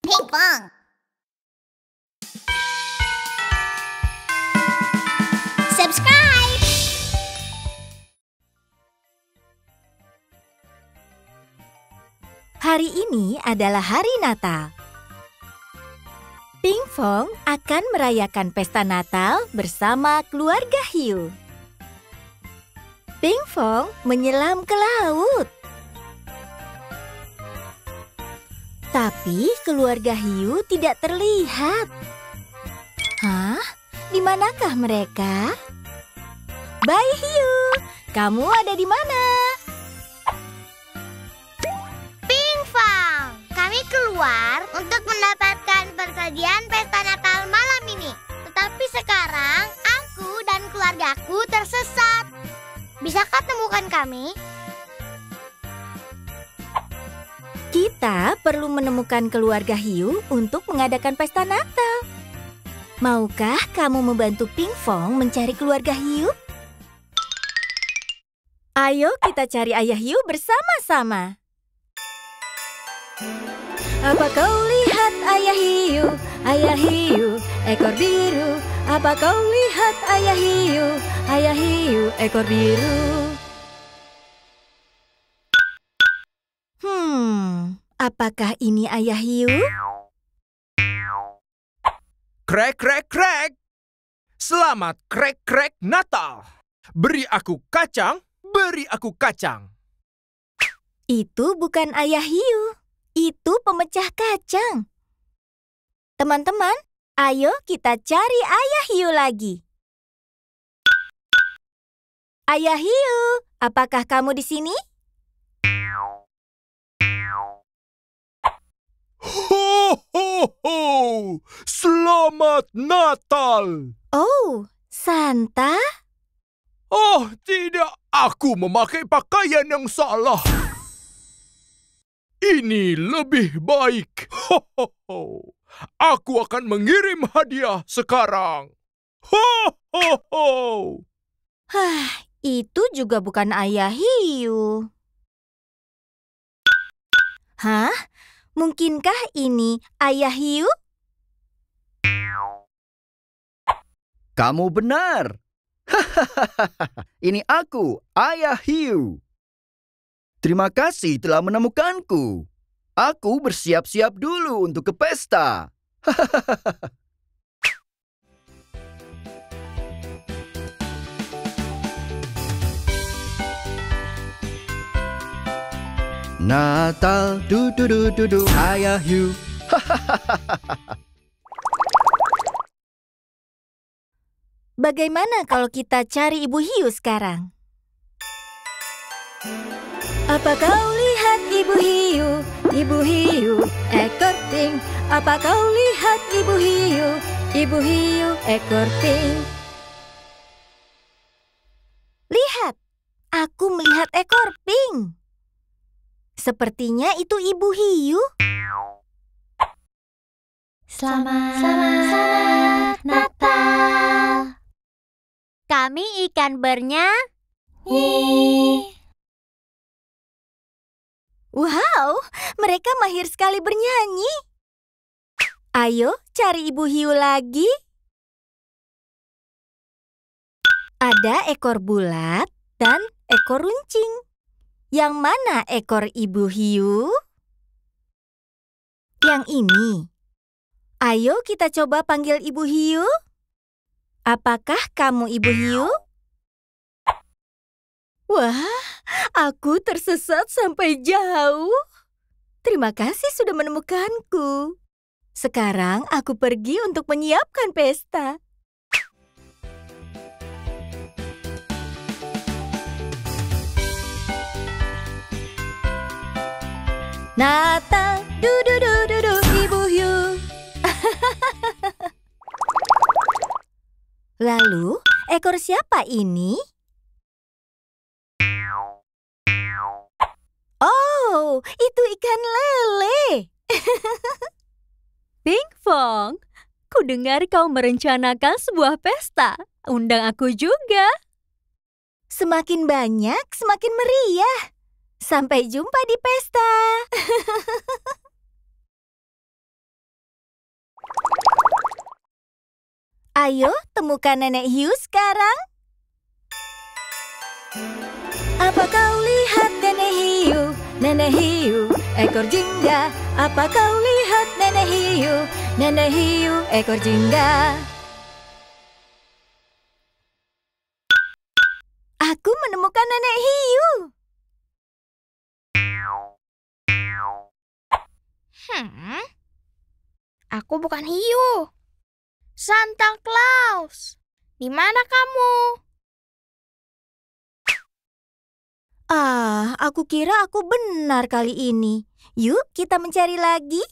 Pinkfong. Subscribe. Hari ini adalah hari Natal. Pinkfong akan merayakan pesta Natal bersama keluarga hiu. Pinkfong menyelam ke laut. Tapi keluarga hiu tidak terlihat. Hah? Di manakah mereka? Bayi hiu, kamu ada di mana? Pinkfong, kami keluar untuk mendapatkan persajian pesta Natal malam ini. Tetapi sekarang aku dan keluargaku tersesat. Bisakah temukan kami? Kita perlu menemukan keluarga hiu untuk mengadakan pesta Natal. Maukah kamu membantu Pinkfong mencari keluarga hiu? Ayo kita cari ayah hiu bersama-sama. Apa kau lihat ayah hiu, ekor biru? Apa kau lihat ayah hiu, ekor biru? Apakah ini ayah hiu? Krek, krek, krek. Selamat krek, krek Natal. Beri aku kacang, beri aku kacang. Itu bukan ayah hiu. Itu pemecah kacang. Teman-teman, ayo kita cari ayah hiu lagi. Ayah hiu, apakah kamu di sini? Ho, ho, ho. Selamat Natal. Oh, Santa? Oh, tidak. Aku memakai pakaian yang salah. Ini lebih baik. Ho, ho, ho. Aku akan mengirim hadiah sekarang. Ho, ho, ho. Hah, itu juga bukan ayah hiu. Hah? Mungkinkah ini ayah hiu? Kamu benar. Ini aku, ayah hiu. Terima kasih telah menemukanku. Aku bersiap-siap dulu untuk ke pesta. Natal, du, ayah hiu. Bagaimana kalau kita cari ibu hiu sekarang? Apa kau lihat ibu hiu, ekor pink? Apa kau lihat ibu hiu, ekor pink? Lihat, aku melihat ekor pink. Sepertinya itu ibu hiu. Selamat Natal. Kami ikan bernyanyi. Wow, mereka mahir sekali bernyanyi. Ayo cari ibu hiu lagi. Ada ekor bulat dan ekor runcing. Yang mana ekor ibu hiu? Yang ini. Ayo kita coba panggil ibu hiu. Apakah kamu ibu hiu? Wah, aku tersesat sampai jauh. Terima kasih sudah menemukanku. Sekarang aku pergi untuk menyiapkan pesta. Natal, du, ibu hiu. Lalu, ekor siapa ini? Oh, itu ikan lele. Pinkfong, ku dengar kau merencanakan sebuah pesta. Undang aku juga. Semakin banyak, semakin meriah. Sampai jumpa di pesta. Ayo temukan Nenek Hiu sekarang. Apa kau lihat Nenek Hiu? Nenek Hiu, ekor jingga. Apa kau lihat Nenek Hiu? Nenek Hiu, ekor jingga. Aku menemukan Nenek Hiu. Aku bukan hiu. Santa Claus, di mana kamu? Aku kira aku benar kali ini. Yuk, kita mencari lagi.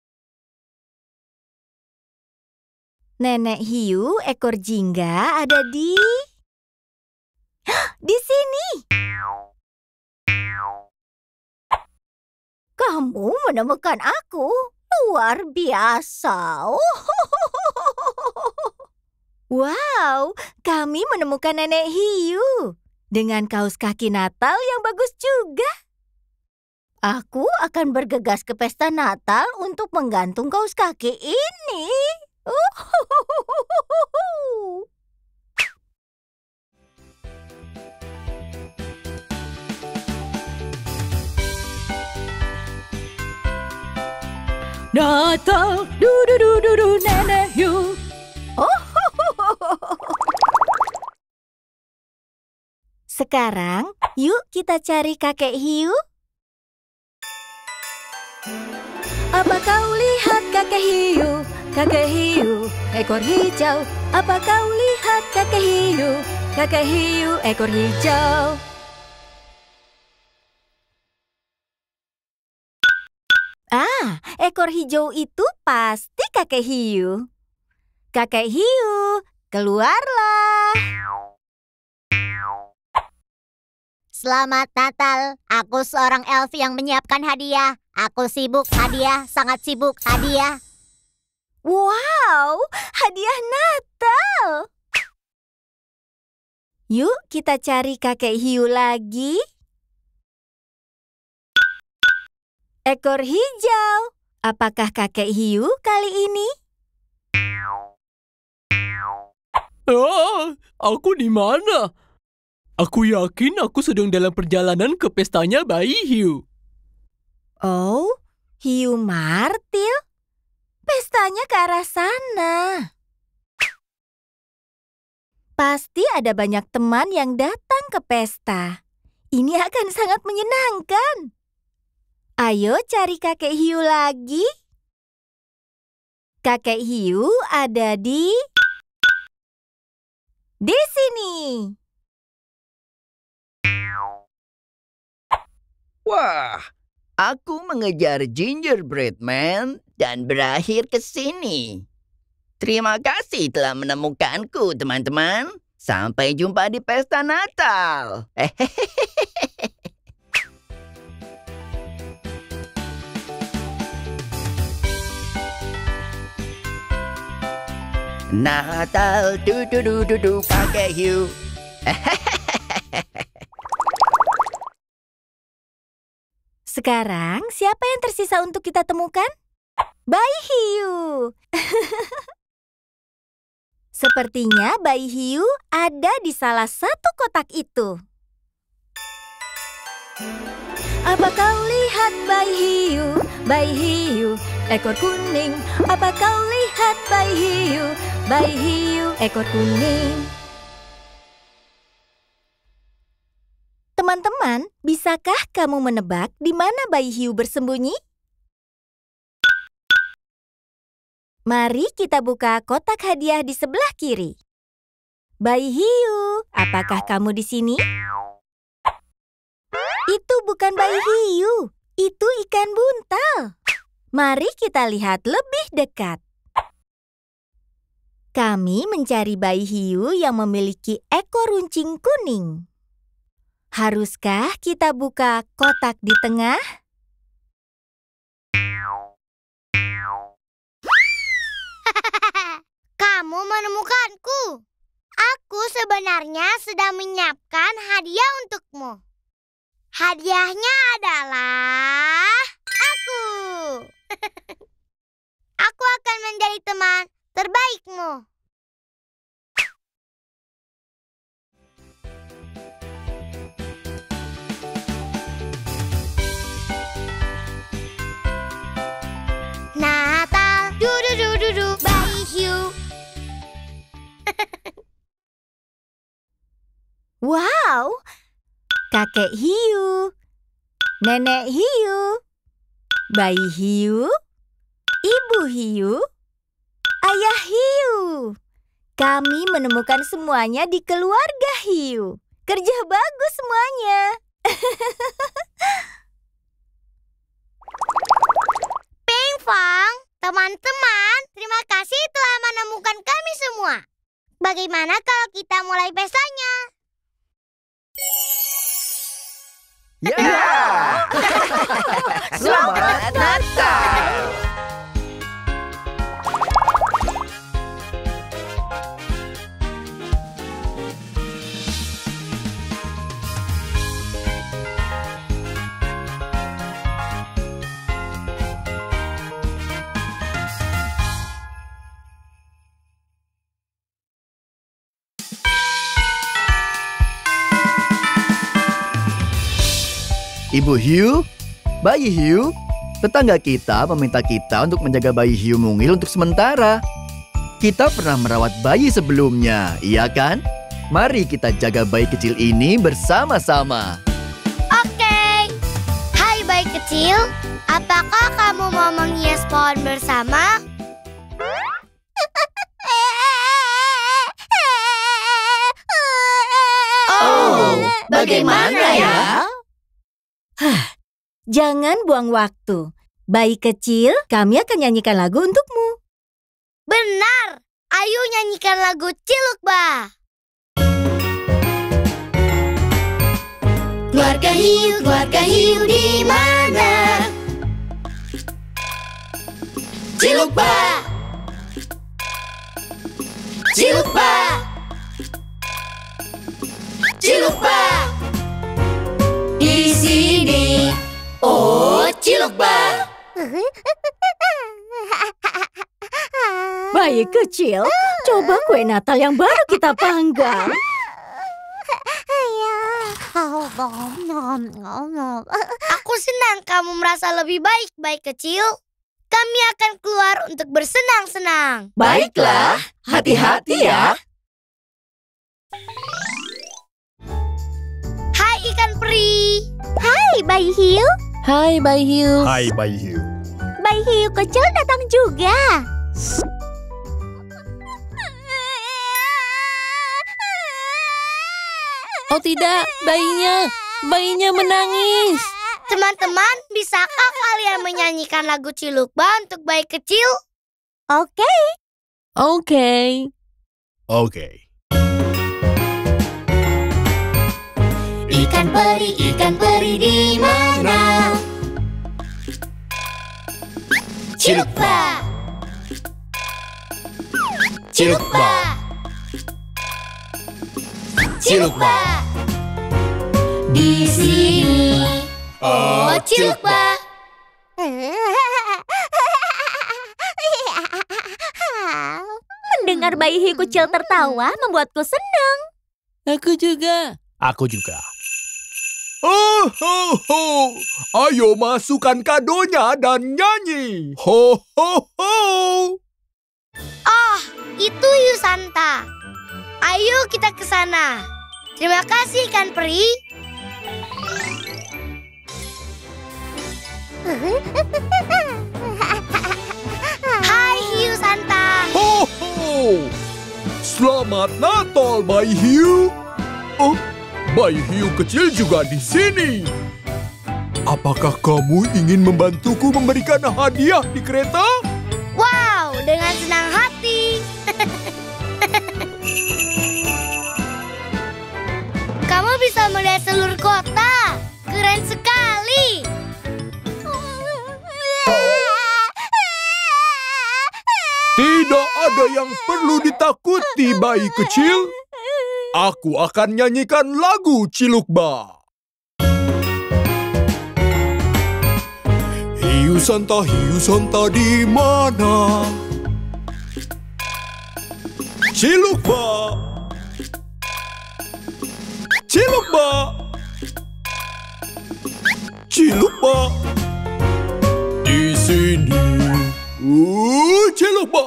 Nenek Hiu, ekor jingga ada di sini. Kamu menemukan aku. Luar biasa. Wow, kami menemukan Nenek Hiu. Dengan kaos kaki Natal yang bagus juga. Aku akan bergegas ke pesta Natal untuk menggantung kaos kaki ini. Natal, du Nenek Hiu. Sekarang, yuk kita cari kakek hiu. Apa kau lihat kakek hiu? Kakek hiu, ekor hijau. Apa kau lihat kakek hiu? Kakek hiu, ekor hijau. Ekor hijau itu pasti kakek hiu. Kakek hiu, keluarlah. Selamat Natal. Aku seorang elf yang menyiapkan hadiah. Aku sibuk hadiah, sangat sibuk hadiah. Wow, hadiah Natal. Yuk kita cari kakek hiu lagi. Ekor hijau. Apakah kakek hiu kali ini? Aku di mana? Aku yakin aku sedang dalam perjalanan ke pestanya bayi hiu. Oh, hiu martil? Pestanya ke arah sana. Pasti ada banyak teman yang datang ke pesta. Ini akan sangat menyenangkan. Ayo cari kakek hiu lagi. Kakek hiu ada di sini. Wah, aku mengejar gingerbread man dan berakhir ke sini. Terima kasih telah menemukanku, teman-teman. Sampai jumpa di pesta Natal. Natal, du kakek hiu. Sekarang, siapa yang tersisa untuk kita temukan? Bayi hiu. Sepertinya bayi hiu ada di salah satu kotak itu. Apa kau lihat bayi hiu? Bayi hiu, ekor kuning. Apa kau lihat bayi hiu? Bayi hiu, ekor kuning. Teman-teman, bisakah kamu menebak di mana bayi hiu bersembunyi? Mari kita buka kotak hadiah di sebelah kiri. Bayi hiu, apakah kamu di sini? Itu bukan bayi hiu, itu ikan buntal. Mari kita lihat lebih dekat. Kami mencari bayi hiu yang memiliki ekor runcing kuning. Haruskah kita buka kotak di tengah? Kamu menemukanku. Aku sebenarnya sedang menyiapkan hadiah untukmu. Hadiahnya adalah aku. Aku akan menjadi teman terbaikmu. kakek hiu, nenek hiu, bayi hiu, ibu hiu, ayah hiu. Kami menemukan semuanya di keluarga hiu. Kerja bagus semuanya. Pingfong, teman-teman, terima kasih telah menemukan kami semua. Bagaimana kalau kita mulai pestanya? Ya! Selamat Natal! Ibu hiu, bayi hiu, tetangga kita meminta kita untuk menjaga bayi hiu mungil untuk sementara. Kita pernah merawat bayi sebelumnya, iya kan? Mari kita jaga bayi kecil ini bersama-sama. Oke. Hai bayi kecil, apakah kamu mau menghias pohon bersama? Oh, bagaimana ya? Jangan buang waktu. Bayi kecil, kami akan nyanyikan lagu untukmu. Benar. Ayo nyanyikan lagu Cilukba. Keluarga hiu di mana? Cilukba. Cilukba. Cilukba. Di sini. Oh, Cilukba. Bayi kecil, coba kue Natal yang baru kita panggang. Aku senang kamu merasa lebih baik, bayi kecil. Kami akan keluar untuk bersenang-senang. Baiklah, hati-hati ya. Hai ikan peri. Hai bayi hiu. Hai bayi hiu. Hai bayi hiu. Bayi hiu kecil datang juga. Oh tidak, bayinya menangis. Teman-teman, bisakah kalian menyanyikan lagu Cilukba untuk bayi kecil? Oke. Oke. Ikan peri di mana? Cilukba. Cilukba. Cilukba. Di sini. Oh, Cilukba. Mendengar bayi hiu kecil tertawa membuatku senang. Aku juga. Aku juga. Oh, ho, ho. Ayo masukkan kadonya dan nyanyi. Ho, ho, ho. Oh, itu hiu Santa. Ayo kita ke sana. Terima kasih ikan peri. Hai hiu Santa. Ho, ho. Selamat Natal, bayi hiu. Oh, bayi hiu kecil juga di sini. Apakah kamu ingin membantuku memberikan hadiah di kereta? Wow, dengan senang hati. Kamu bisa melihat seluruh kota. Keren sekali. Tidak ada yang perlu ditakuti, bayi kecil. Aku akan nyanyikan lagu Cilukba. Hiu Santa di mana? Cilukba. Cilukba. Cilukba. Di sini. Cilukba.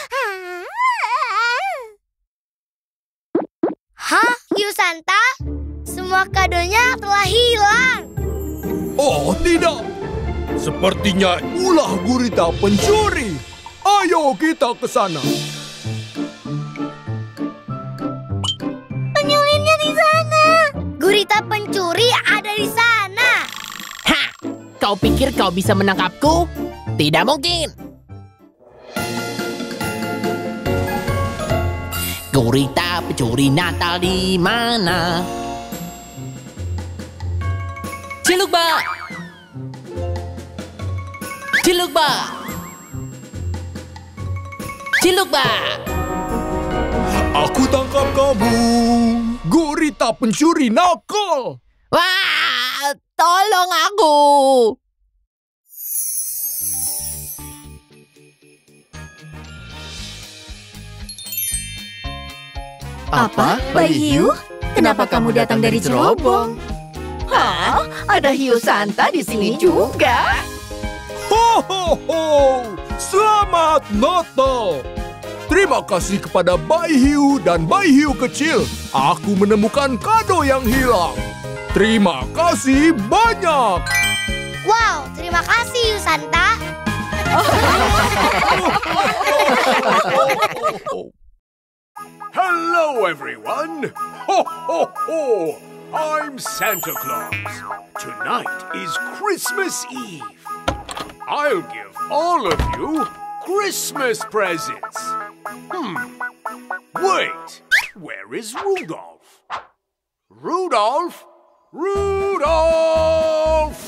Hah, hiu Santa? semua kadonya telah hilang. Oh tidak, sepertinya ulah gurita pencuri. Ayo kita ke sana. Penyulinnya di sana. Gurita pencuri ada di sana. Ha! Kau pikir kau bisa menangkapku? Tidak mungkin. Gurita pencuri Natal di mana? Cilukba! Cilukba! Cilukba! Aku tangkap kamu, gurita pencuri nakal. Wah! Tolong aku! Apa, Bayi Hiu? Kenapa kamu datang dari cerobong? Hah? Ada hiu Santa di sini juga? Ho ho ho! Selamat Natal! Terima kasih kepada Bayi Hiu dan Bayi Hiu kecil. Aku menemukan kado yang hilang. Terima kasih banyak. Wow, terima kasih Hiu Santa. Hello, everyone! Ho, ho, ho! I'm Santa Claus. Tonight is Christmas Eve. I'll give all of you Christmas presents. Wait, where is Rudolph? Rudolph! Rudolph!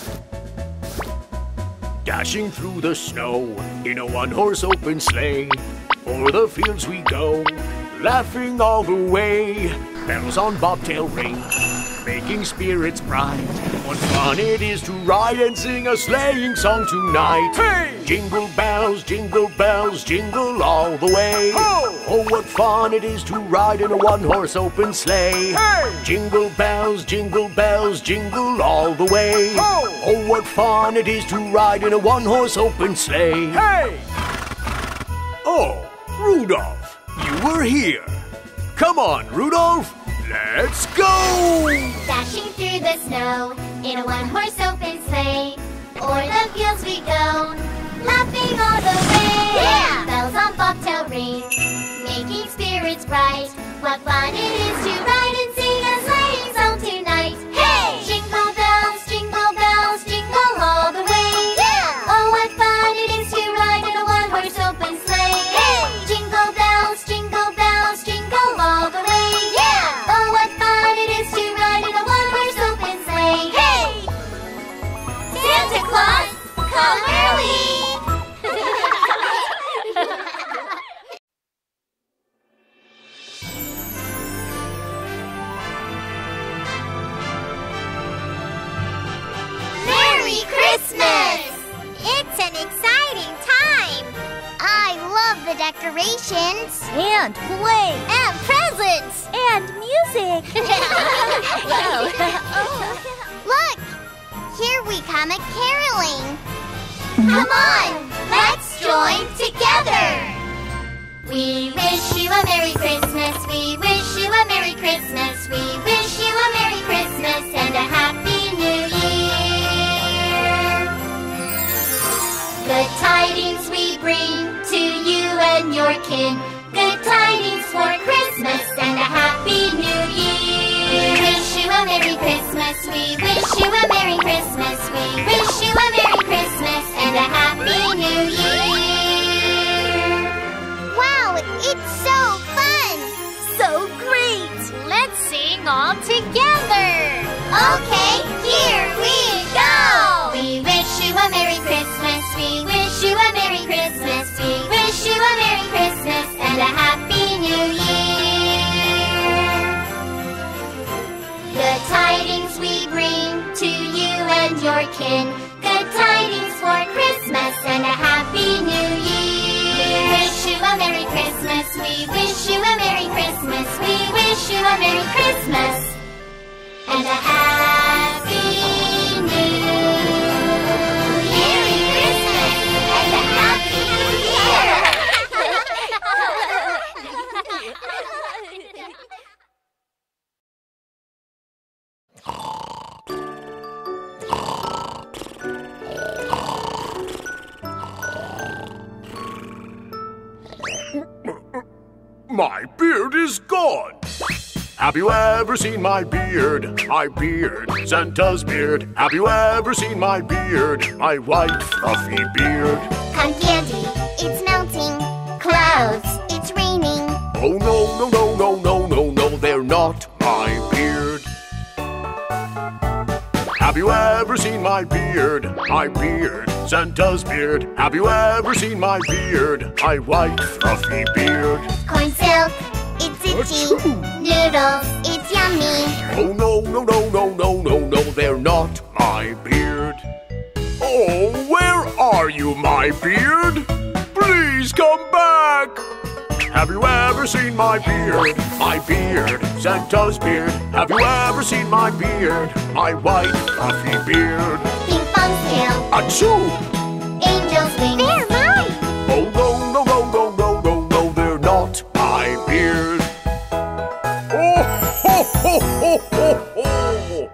Dashing through the snow in a one-horse open sleigh. O'er the fields we go, laughing all the way. Bells on bobtail ring, making spirits bright. What fun it is to ride and sing a sleighing song tonight. Hey! Jingle bells, jingle all the way. Ho! Oh, what fun it is to ride in a one-horse open sleigh. Hey! Jingle bells, jingle all the way. Ho! Oh, what fun it is to ride in a one-horse open sleigh. Hey! Oh, Rudolph, you were here. Come on, Rudolph, let's go! Dashing through the snow in a one-horse open sleigh. O'er the fields we go, laughing all the way. Yeah! Bells on bobtail ring, making spirits bright. What fun it is to ride and sing a sleighing song tonight. Hey! Jingle bells, jingle all the way. Yeah! Oh, what fun it is to ride in a one-horse open sleigh. Hey! Jingle bells, jingle all the way. Yeah! Oh, what fun it is to ride in a one-horse open sleigh. Hey! Santa Claus, come early! Merry Christmas! It's an exciting time. I love the decorations. And play. And presents. And music. Look, here we come at caroling. Come on, let's join together. We wish you a Merry Christmas. We wish you a Merry Christmas. We wish you a Merry Christmas and a Happy New Year. Good tidings we bring to you and your kin. Good tidings for Christmas and a Happy New Year. We wish you a Merry Christmas. We wish you a Merry Christmas. We wish you a Merry Christmas and a Happy New Year. Wow, it's so fun. So great. Let's sing all together. Okay, here we go. We wish you a Merry Christmas. We wish you a Merry Christmas. We wish you a Merry Christmas and a Happy New Year. Good tidings we bring to you and your kin. Good tidings for Christmas and a Happy New Year. We wish you a Merry Christmas. We wish you a Merry Christmas. We wish you a Merry Christmas and a Happy New Year. Merry Christmas and a Happy New Year. My beard is gone. Have you ever seen my beard? My beard, Santa's beard. Have you ever seen my beard? My white fluffy beard. Cotton candy, it's melting. Clouds, it's raining. Oh no, no, no, no, no, no, no, they're not my beard. Have you ever seen my beard? My beard, Santa's beard. Have you ever seen my beard? My white fluffy beard. Corn silk, it's itchy. Noodles, it's yummy. Oh no, no, no, no, no, no, no, they're not my beard. Oh, where are you, my beard? Please come back. Have you ever seen my beard? My beard, Santa's beard. Have you ever seen my beard? My white fluffy beard. Ping pong's tail, Achoo! angel's wings. They're mine. Oh no, no, no, no, no, no, no, they're not my beard. Oh, ho, ho, ho, ho, ho.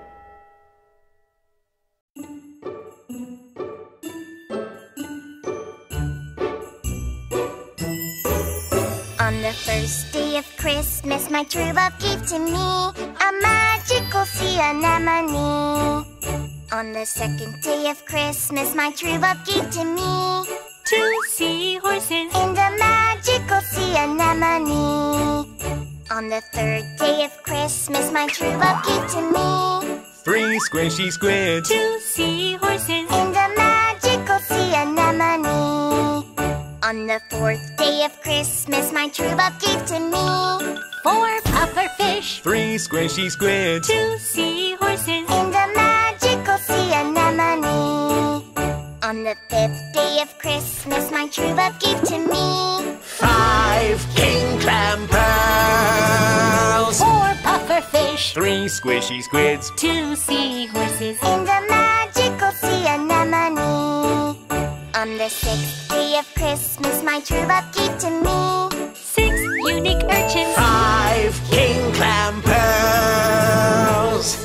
On the first day of Christmas, my true love gave to me a magical sea anemone. On the second day of Christmas, my true love gave to me 2 seahorses. and a magical sea anemone. On the third day of Christmas, my true love gave to me 3 squishy squids. 2 seahorses. and a magical sea anemone. On the fourth day of Christmas, my true love gave to me 4 pufferfish. 3 squishy squids. 2 seahorses. and a magical sea anemone. On the fifth day of Christmas, my true love gave to me 5 king clam pearls. 4 pufferfish. 3 squishy squids. 2 seahorses. and a magical sea anemone. On the sixth day of Christmas, my true love gave to me 6 unique urchins. 5 king clam pearls.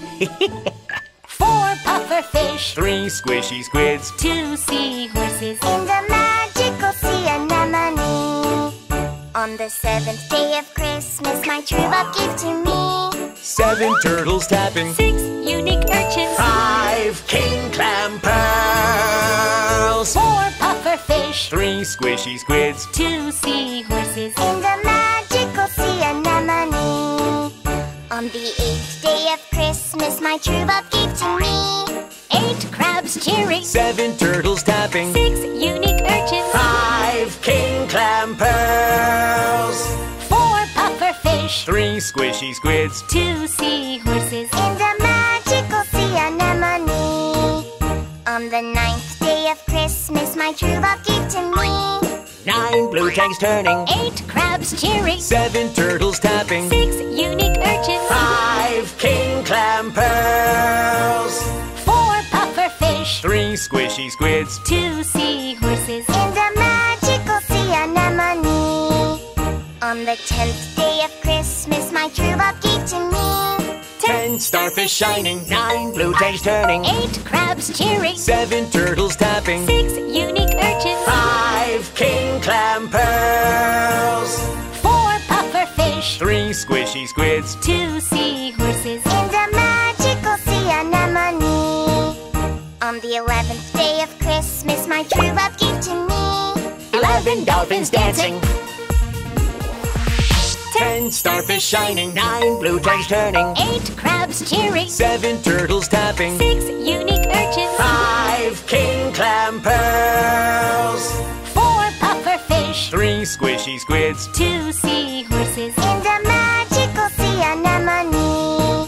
4 pufferfish. 3 squishy squids. 2 seahorses. and a magical sea anemone. On the seventh day of Christmas, my true love gave to me 7 turtles tapping. 6 unique urchins. 5 king clam pearls. 4 pufferfish. 3 squishy squids. 2 seahorses. and a magical sea anemone. On the eighth day of Christmas, my true love gave to me 8 crabs cheering. 7 turtles tapping. 6 unique urchins. 5 king clam pearls. 4 pufferfish. 3 squishy squids. 2 seahorses. and a magical sea anemone. On the ninth day of Christmas, my true love gave to me 9 blue tanks turning. 8 crabs cheering. 7 turtles tapping. 6 unique urchins. 5 king clam pearls. 4 pufferfish. 3 squishy squids. 2 seahorses. and a magical sea anemone. On the 10th day of Christmas, my true love gave to me 10 starfish shining. 9 blue tanks turning. 8 crabs cheering. 7 turtles tapping. 6 unique urchins. 5 king clam pearls. 4 pufferfish. 3 squishy squids. 2 seahorses. and a magical sea anemone. On the 11th day of Christmas, my true love gave to me 11 dolphins dancing. 10 starfish shining. 9 blue tanks turning. 8 crabs cheering. 7 turtles tapping. 6 unique urchins. 5 king clam pearls. 4 pufferfish. 3 squishy squids. 2 seahorses. and a magical sea anemone.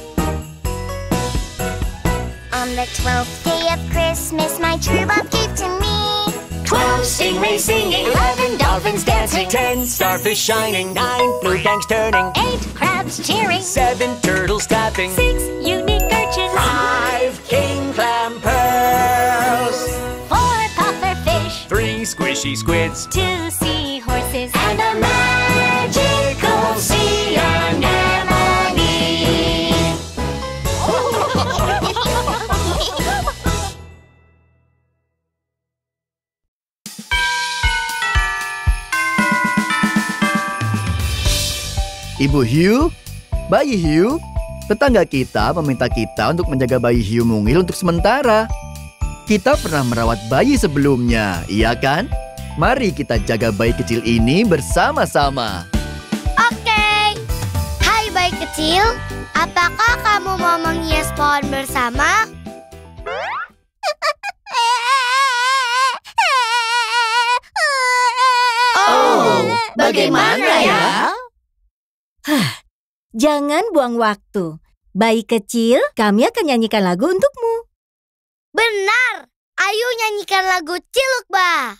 On the 12th day of Christmas, my true love gave to me 12 stingrays singing. 11 dolphins dancing. 10 starfish shining. 9 blue tanks turning. 8 crabs cheering. 7 turtles tapping. 6 unique urchins. 5 king clam pearls. 4 pufferfish. 3 squishy squids. 2 seahorses. And a magical sea anemone. Ibu Hiu, Bayi Hiu, tetangga kita meminta kita untuk menjaga bayi hiu mungil untuk sementara. Kita pernah merawat bayi sebelumnya, iya kan? Mari kita jaga bayi kecil ini bersama-sama. Oke. Hai bayi kecil, apakah kamu mau menghias pohon bersama? Oh, bagaimana ya? Jangan buang waktu. Bayi kecil, kami akan nyanyikan lagu untukmu. Benar. Ayo nyanyikan lagu Cilukba.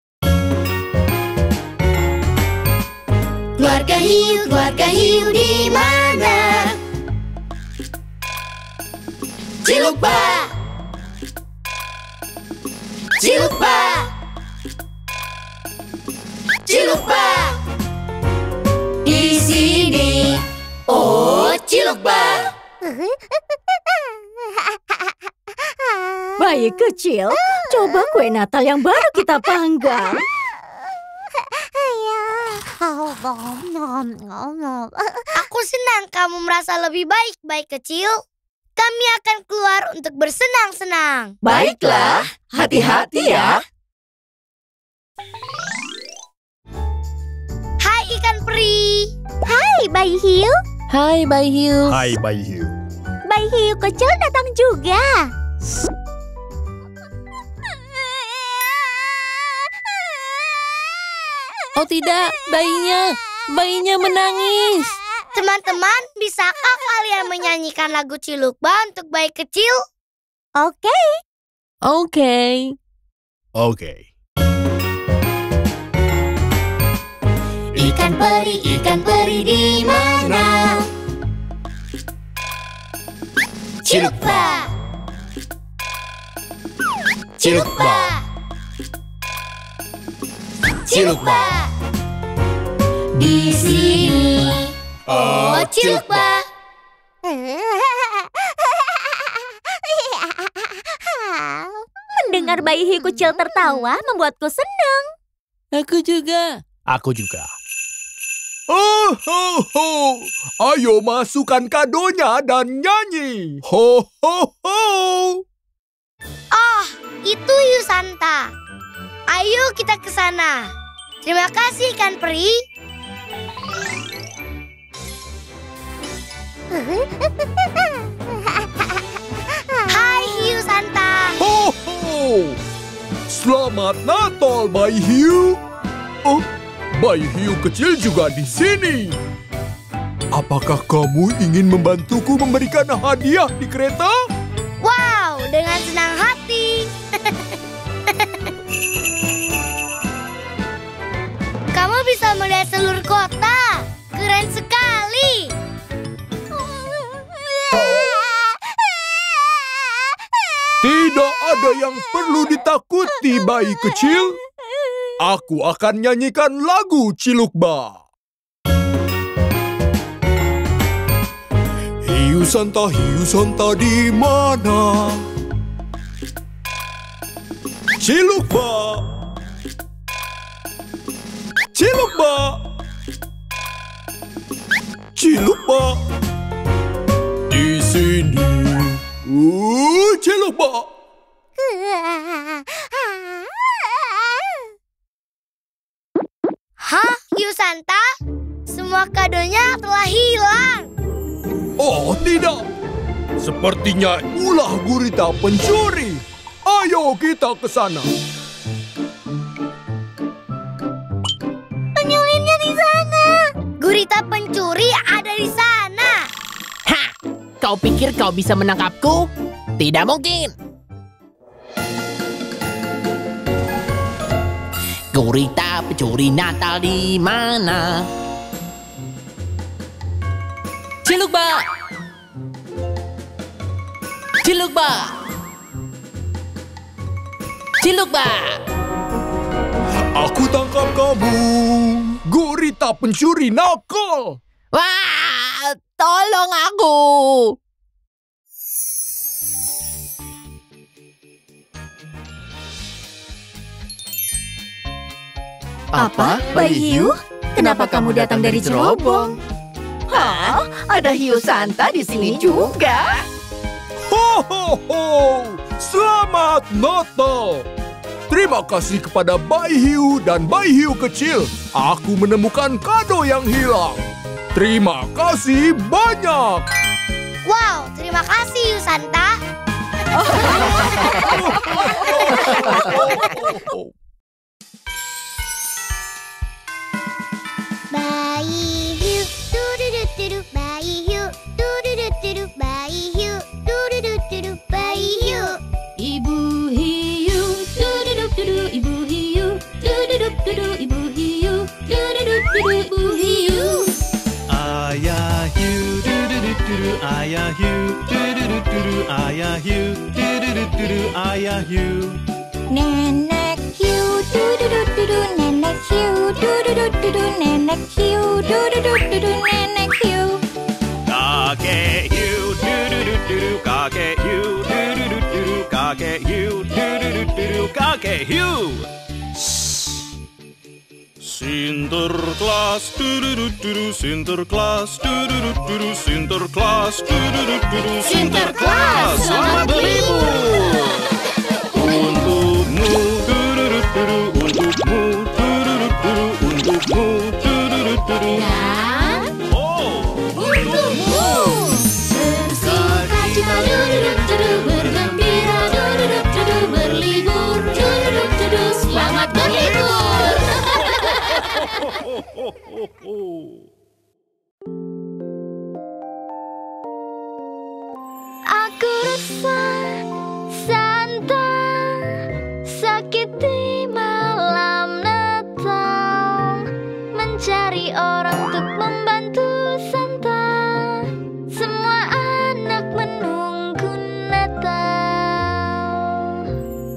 Keluarga hiu di mana? Cilukba. Cilukba. Cilukba. Di sini. Oh, Cilukba. Bayi kecil, coba kue Natal yang baru kita panggang. Aku senang kamu merasa lebih baik, bayi kecil. Kami akan keluar untuk bersenang-senang. Baiklah, hati-hati ya. Hai ikan peri. Hai bayi hiu. Hai Bayi Hiu. Hai Bayi Hiu. Bayi hiu kecil datang juga. Oh tidak, bayinya menangis. Teman-teman, bisakah kalian menyanyikan lagu Cilukba untuk bayi kecil? Oke. Oke. Ikan peri di mana? Cilukba. Cilukba. Cilukba. Di sini. Oh, Cilukba. Mendengar bayi hiu kecil tertawa membuatku senang. Aku juga. Oh, ho, ho. Ayo masukkan kadonya dan nyanyi. Ho, ho, ho. Oh, itu hiu Santa. Ayo kita ke sana. Terima kasih ikan peri. Hai hiu Santa. Ho, ho. Selamat Natal, Bayi Hiu. Oh, Bayi Hiu kecil juga di sini. Apakah kamu ingin membantuku memberikan hadiah di kereta? Wow, dengan senang hati. Kamu bisa melihat seluruh kota. Keren sekali. Tidak ada yang perlu ditakuti, bayi kecil. Aku akan nyanyikan lagu Cilukba. Hiu Santa di mana? Cilukba. Cilukba. Cilukba. Di sini. Cilukba. Hah, hiu Santa? Semua kadonya telah hilang. Oh, tidak. Sepertinya ulah gurita pencuri. Ayo kita ke sana. Penyulinnya di sana. Gurita pencuri ada di sana. Hah! Kau pikir kau bisa menangkapku? Tidak mungkin. Gurita pencuri Natal di mana? Cilukba. Cilukba. Cilukba. Aku tangkap kamu, gurita pencuri nakal. Wah, tolong aku. Apa, Bayi Hiu? Kenapa kamu datang dari cerobong? Hah? Ada hiu Santa di sini juga. Ho, ho, ho! Selamat Natal! Terima kasih kepada bayi hiu dan bayi hiu kecil. Aku menemukan kado yang hilang. Terima kasih banyak. Wow, terima kasih hiu Santa. Bayi hiu, du-du-du-du-du, bayi hiu, du-du-du-du-du, bayi hiu, du-du-du-du-du, bayi hiu. Ibu hiu, du-du-du-du-du, ibu hiu, du-du-du-du-du, ibu hiu, du-du-du-du-du, ibu hiu. Ayah hiu, du-du-du-du-du, ayah hiu, du-du-du-du-du, ayah hiu, du-du-du-du-du, ayah hiu. Nenek hiu, du-du-du-du-du, nenek hiu, du-du-du-du-du, nenek hiu, du-du-du-du-du, nenek hiu. Kakek hiu, du-du-du-du-du, kakek hiu, du-du-du-du-du, kakek hiu, du-du-du-du-du, kakek hiu. Sinterklaas, du-du-du-du-du, Sinterklaas, du-du-du-du-du, Sinterklaas, du-du-du-du-du, Sinterklaas, selamat berlibur. Untukmu, du-du-du-du-du, untukmu, du-du-du-du-du, untukmu, du-du-du-du-du. Untukmu. Bersuka cita, du-du-du-du-du, bergembira, du-du-du-du-du, berlibur, du-du-du-du-du, selamat berlibur. Aku resah, Santa, sakit di malam Natal, mencari orang untuk membantu Santa. Semua anak menunggu Natal.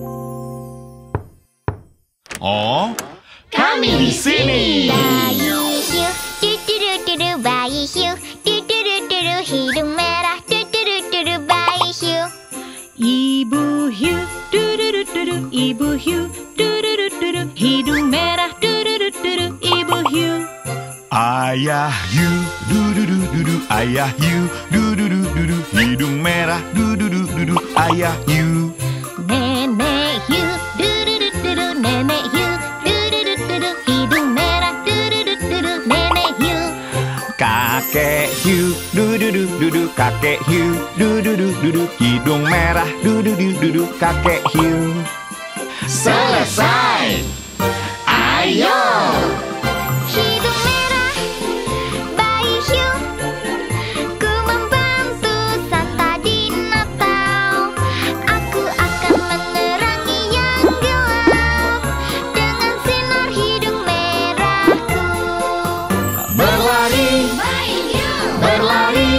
Oh, kami di sini. Bayi hiu, du-du-du-du-du, bayi hiu, du-du-du-du-du, hidung merah, du-du-du-du-du, bayi hiu. Ibu hiu, du-du-du-du-du, ibu hiu, du-du-du-du-du, hidung merah, du-du-du-du-du, ibu hiu. Ayah hiu, du-du-du-du-du, ayah hiu, du-du-du-du-du, hidung merah, du-du-du-du-du, ayah hiu. Nenek hiu, du-du-du-du-du, nenek hiu, du-du-du-du-du, hidung merah, du-du-du-du-du, nenek hiu. Kakek hiu, du-du-du-du-du, kakek hiu, du-du-du-du-du, hidung merah, du-du-du-du-du, kakek hiu. Selesai. Ayo. Hidung merah, bayi hiu, ku membantu Santa di Natal. Aku akan menerangi yang gelap dengan sinar hidung merahku. Berlari, berlari,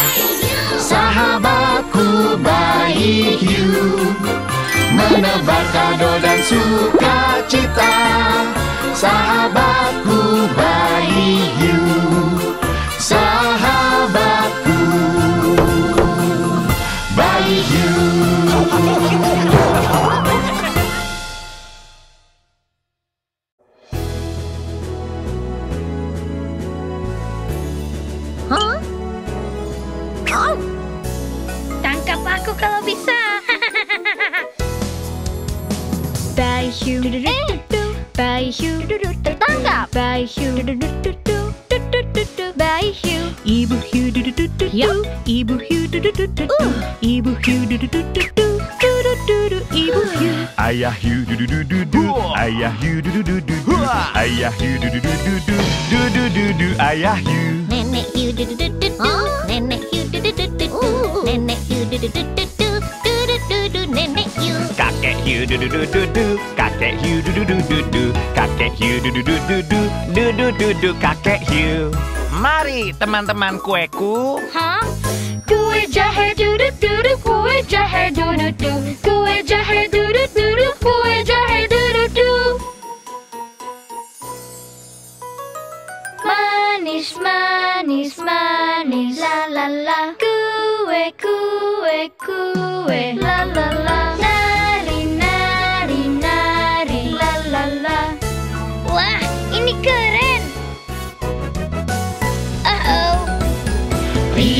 sahabatku bayi hiu, menebar kado dan sukacita. Sahabatku bayi hiu, sahabatku bayi hiu. Hah? Oh. Tangkap aku kalau bisa. Bayi hiu, bayi hiu, tertangkap. Bayi hiu, bayi hiu. Ibu hiu, ibu hiu, ibu hiu, ibu hiu. Ayah hiu, du-du-du-du-du, ayah hiu, du-du-du-du-du, ayah hiu, du-du-du-du-du, ayah hiu. Nenek hiu, du-du-du-du-du, nenek hiu, du-du-du-du-du, nenek hiu, du-du-du-du-du, nenek hiu. Kakek hiu, du-du-du-du-du, kakek hiu, du-du-du-du-du, kakek hiu, du-du-du-du-du, kakek hiu. Mari teman-teman kueku. Hah? Kue jahe du-du-du-du, kue jahe du-du-du, kue jahe du-du-du-du, kue jahe du-du-du. Manis, manis, manis, la la la. Kue, kue, kue, la la la. Nari, nari, nari, la la la. Wah, ini keren. Oh,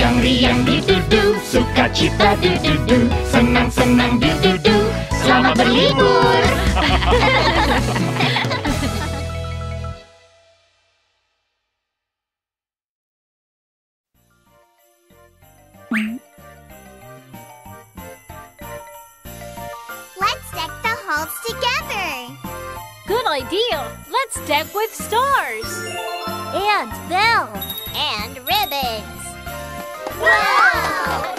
Riang-riang du-du-du, sukacita du-du-du, senang-senang du-du-du, selamat berlibur. Let's deck the halls together. Good idea. Let's deck with stars. And bells. And ribbons. Wow!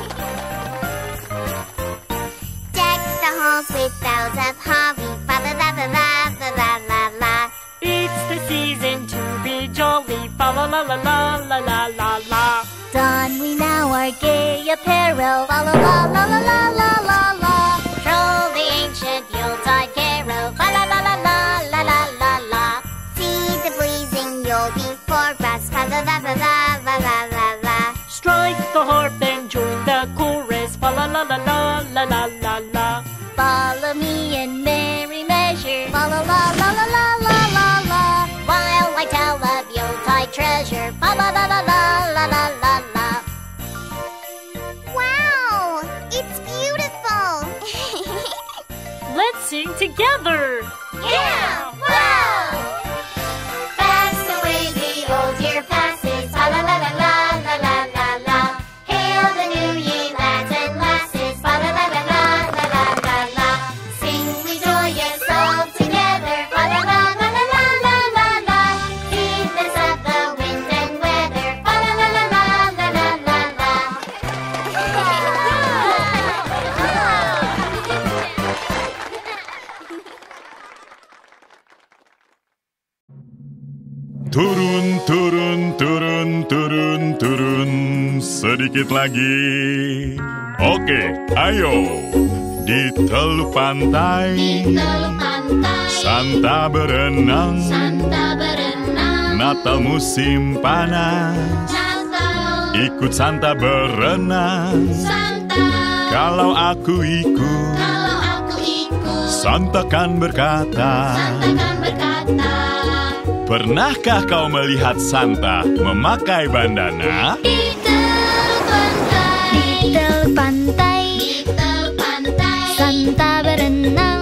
Deck the halls with bells of holly. Fa la la la la la la la la. It's the season to be jolly, fa la la la la la la la la. Don we now our gay apparel. La la la la la la la la la. Troll the ancient Yuletide carol. Fa la la la la la la la la. See the blazing Yule before us. Fa la la la la la la la la. Strike the harp and join the chorus, fa la la la la la la la la. Follow me in merry measure. La la la la la la la la la. While I tell of Yuletide treasure. Fa la la la la la la la la. Wow! It's beautiful! Let's sing together. Yeah! Wow! Fast away the old year passes. Fa la la la la la la la la. Hail the new year, lads and lasses. Fa la la la la la la la la. Sing we joyous all together. Fa la la la la la la la la. Heedless of the wind and weather. Fa la la la la la la la la. Turun, turun, turun, turun, turun. Sedikit lagi. Oke, ayo. Di teluk pantai. Santa berenang. Natal musim panas. Ikut Santa berenang. Kalau aku ikut. Santa kan berkata. Pernahkah kau melihat Santa memakai bandana? Di teluk pantai, Santa berenang,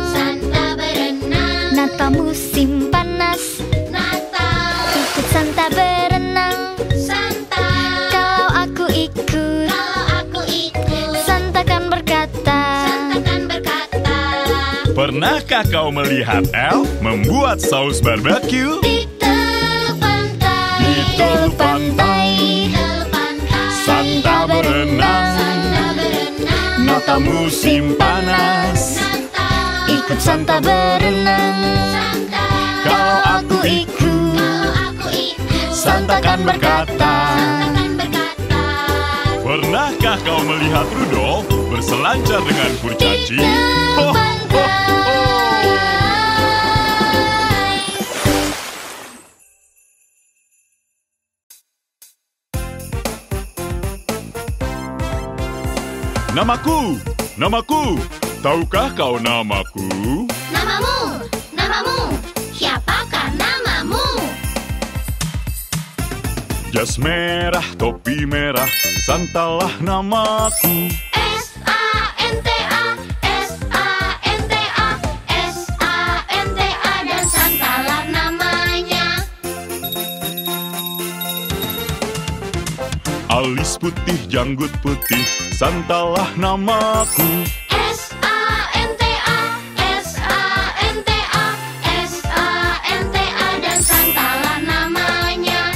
Natal musim panas, ikut Santa berenang, kalau aku ikut, Santa kan berkata. Pernahkah kau melihat elf membuat saus barbeque? Di teluk pantai, Santa berenang, Natal musim panas, Ikut Santa berenang, kalau aku ikut, Santa kan berkata. Pernahkah kau melihat Rudolf berselancar dengan kurcaci? Ho, ho, ho. Namaku, namaku, tahukah kau namaku? Namamu, siapakah namamu? Jas merah, topi merah, Santalah namaku. S-A-N-T-A, S-A-N-T-A, S-A-N-T-A, dan Santalah namanya. Alis putih, janggut putih, Santalah namaku. S-A-N-T-A, S-A-N-T-A, S-A-N-T-A, dan Santalah namanya.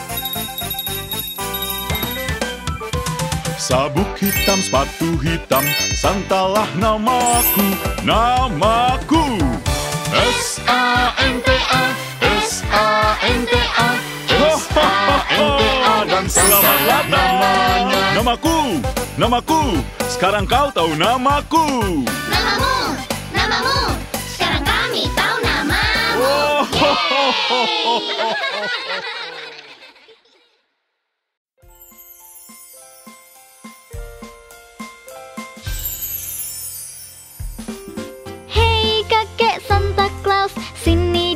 Sabuk hitam, sepatu hitam, Santalah namaku. Namaku. S-A-N-T-A, S-A-N-T-A, S-A-N-T-A, dan selamat namanya. Namaku, sekarang kau tahu namaku. Namamu, sekarang kami tahu namamu. Hei kakek Santa Claus, sini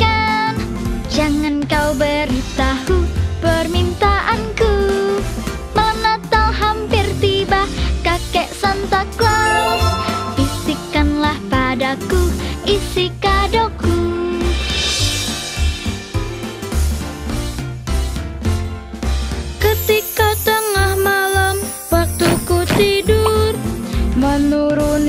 dengarkan. Jangan kau beritahu permintaanku.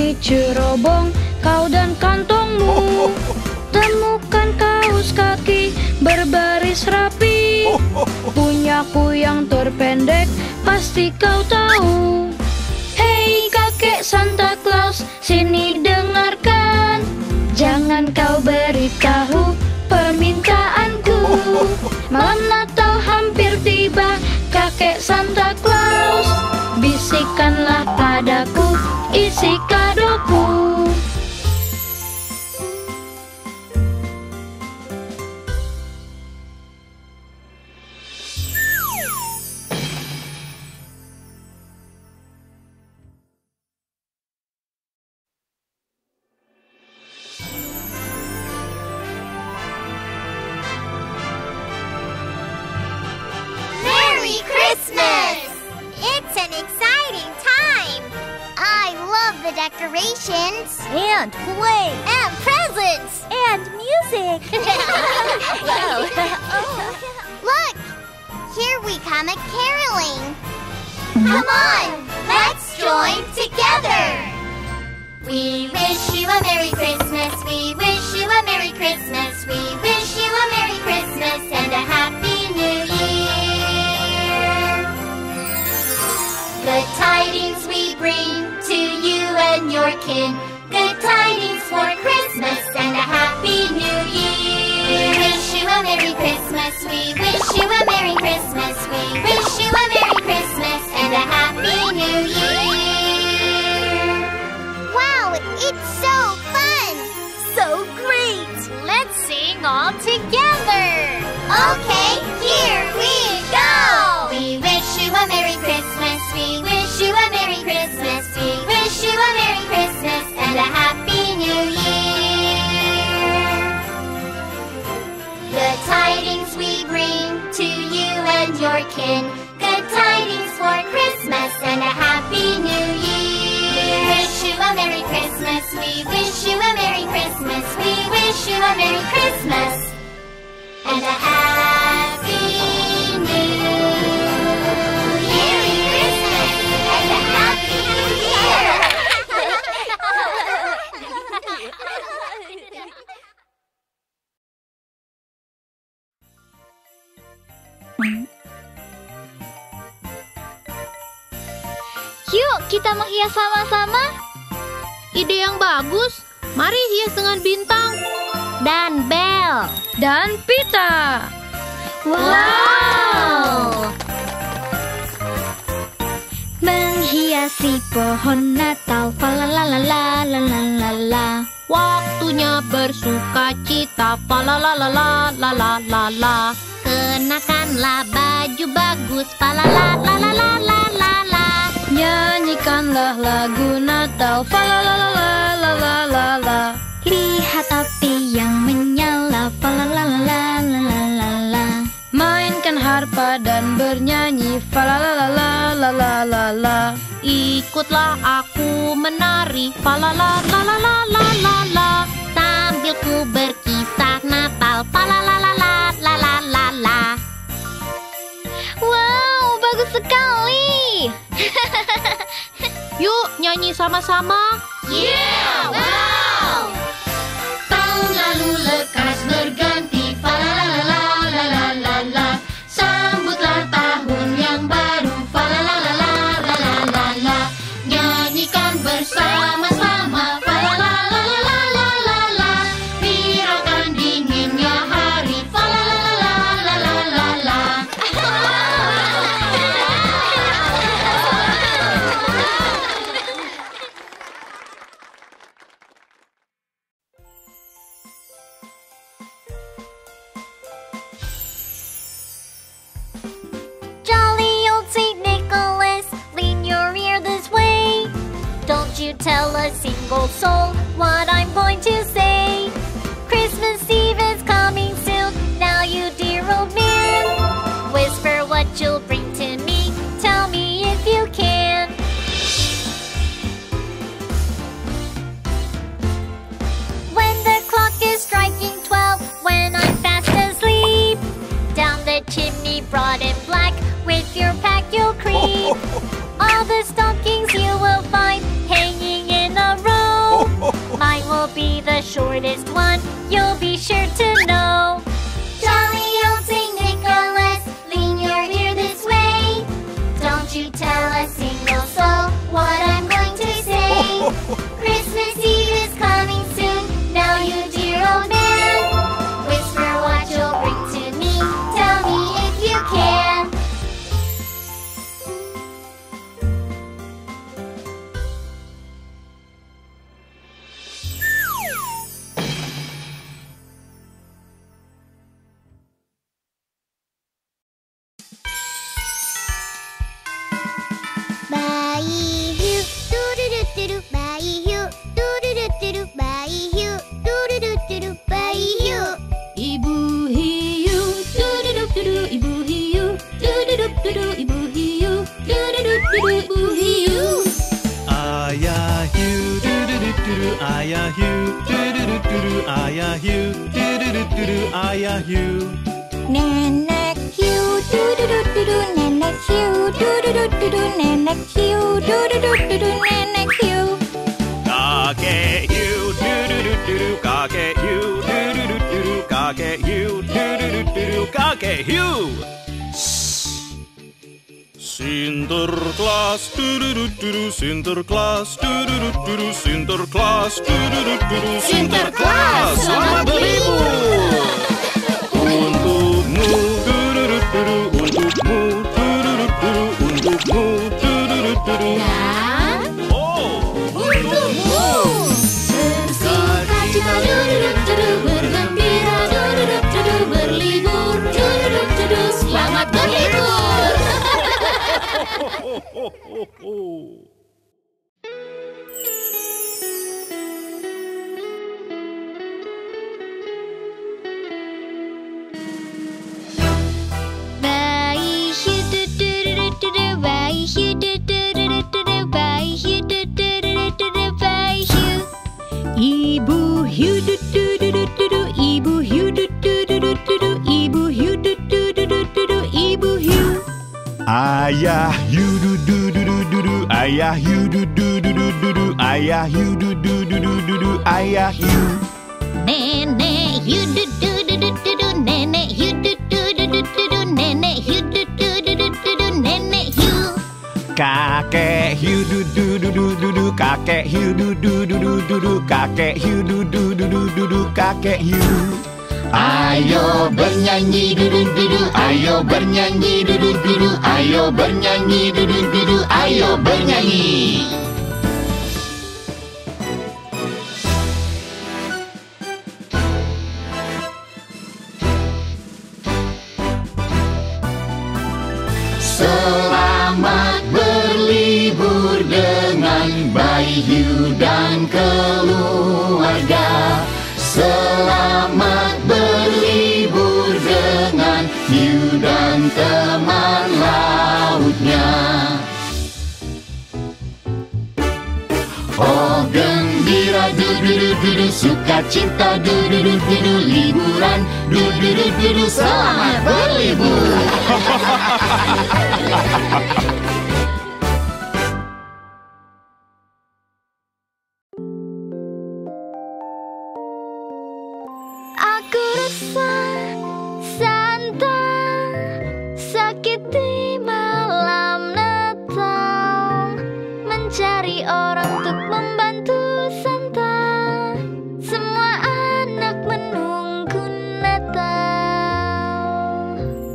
Ini cerobong kau dan kantongmu. Temukan kaos kaki berbaris rapi. Punyaku yang terpendek pasti kau tahu. Hei kakek Santa Claus, sini dengarkan. Jangan kau beritahu permintaanku. Malam Natal hampir tiba, kakek Santa Claus. Bisikanlah padaku isi kadoku. Merry Christmas! It's an exciting time! I love the decorations. And play. And presents. And music. Look! Here we come at caroling. Come on! Let's join together! We wish you a Merry Christmas. We wish you a Merry Christmas. We wish you a Merry Christmas and a Happy New Year. Good tidings we bring to you and your kin. Good tidings for Christmas and a Happy New Year. We wish you a Merry Christmas. We wish you a Merry Christmas. We wish you a Merry Christmas and a Happy New Year. Wow, it's so fun! So great. Let's sing all together. Okay, here we go. We wish you a Merry Christmas. We wish you a Merry Christmas. We wish you a Merry Christmas and a Happy New Year. Good tidings we bring to you and your kin. Good tidings for Christmas and a Happy New Year. We wish you a Merry Christmas. We wish you a Merry Christmas. We wish you a Merry Christmas and a Happy New Year. Merry Christmas and a Happy New Year. Yuk kita menghias sama-sama. Ide yang bagus. Mari hias dengan bintang. Dan bel. Dan pita. Wow. Menghiasi pohon Natal, falalalalalalalala. Waktunya bersuka cita. Falalalalalalalala. Kenakanlah baju bagus, falalalalalalalala. Nyanyikanlah lagu Natal, falalalalalalalala. Lihat api yang menyala, falalalalalalalala. Mainkan harpa dan bernyanyi, falalalalalalalala. Ikutlah aku menari. Falalalalalalalala. Sambil ku berkisah Natal, falalalalalalalala. Wow, bagus sekali. Yuk nyanyi sama-sama. Yeah! Wow! Tahun lalu lekas berganti, falalalalalalalala. Sambutlah tahun yang baru, falalalalalalalala. Nyanyikan bersama-sama, falalalalalalalala. Hiraukan dinginnya hari, falalalalalalalala. hiu, do-do-do-do-do, ayah hiu, do-do-do-do-do, ayah hiu. Nenek hiu, du-du-du-du-du, nenek hiu, du-du-du-du-du, nenek hiu, du-du-du-du-du, nenek hiu. Kakek hiu, du-du-du-du-du, kakek hiu, du-du-du-du-du, kakek hiu, du-du-du-du-du, kakek hiu. Sinterklas, du-du-du-du-du, Sinterklas, du-du-du-du-du, Sinterklas, du-du-du-du-du, Sinterklas, selamat berlibur. Untukmu, du-du-du-du-du, untukmu, du-du-du-du-du, untukmu, du-du-du-du-du. Untukmu. Bersukacita, du-du-du-du-du, bergembira, du-du-du-du-du, berlibur, du-du-du-du-du, selamat berlibur. Bayi hiu, du-du-du-du-du, bayi hiu, du-du-du-du-du, bayi hiu, du-du-du-du-du, bayi hiu. Ibu hiu, du-du-du-du-du, ibu hiu, du-du-du-du-du, ibu hiu, du-du-du-du-du, ibu hiu. Ayah hiu, du-du-du-du-du, ayah hiu, du-du-du-du-du, ayah hiu, du-du-du-du-du, ayah hiu. Nenek hiu, du-du-du-du-du, nenek hiu, du-du-du-du-du, nenek hiu, du-du-du-du-du, nenek hiu. Kakek hiu, du-du-du-du-du, kakek hiu, du-du-du-du-du, kakek hiu, du-du-du-du-du, kakek hiu. Ayo bernyanyi dudu-dudu, ayo bernyanyi dudu-dudu, ayo bernyanyi dudu-dudu, ayo bernyanyi. Selamat berlibur dengan bayi hiu dan keluarga. Selamat berlibur dengan hiu dan teman lautnya. Oh gembira du-du-du-du-du, sukacita du-du-du-du-du, liburan du-du-du-du-du, selamat berlibur. Aku resah, santang, sakit di malam Natal, mencari orang untuk membantu Santa. Semua anak menunggu Natal.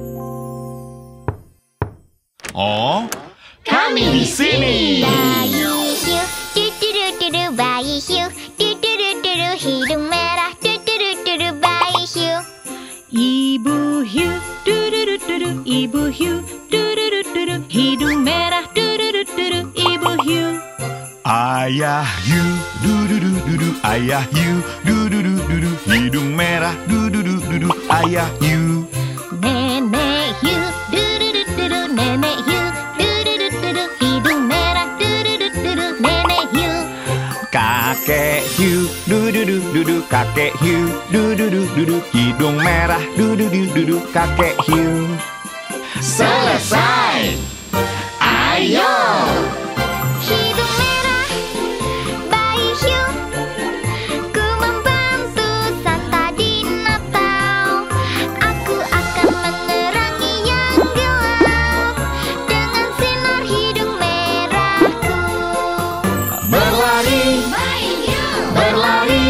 Oh, kami di sini. Bayi hiu, du-du-du-du-du, bayi hiu, du-du-du-du-du, hidung merah, du-du-du-du-du, bayi hiu. Ibu hiu, du-du-du-du-du, ibu hiu, du-du-du-du-du, hidung merah, du-du-du-du-du, ibu hiu. Ayah hiu, du-du-du-du-du, ayah hiu, du-du-du-du-du, hidung merah, du-du-du-du-du, ayah hiu. Nenek hiu, du-du-du-du-du, nenek hiu, du-du-du-du-du, hidung merah, du-du-du-du-du, nenek hiu. Kakek hiu, du-du-du-du-du, kakek hiu, du-du-du-du-du, hidung merah, du-du-du-du-du, kakek hiu. Selesai. Ayo. Hidung merah, bayi hiu, ku membantu Santa di Natal. Aku akan menerangi yang gelap dengan sinar hidung merahku. Berlari, berlari,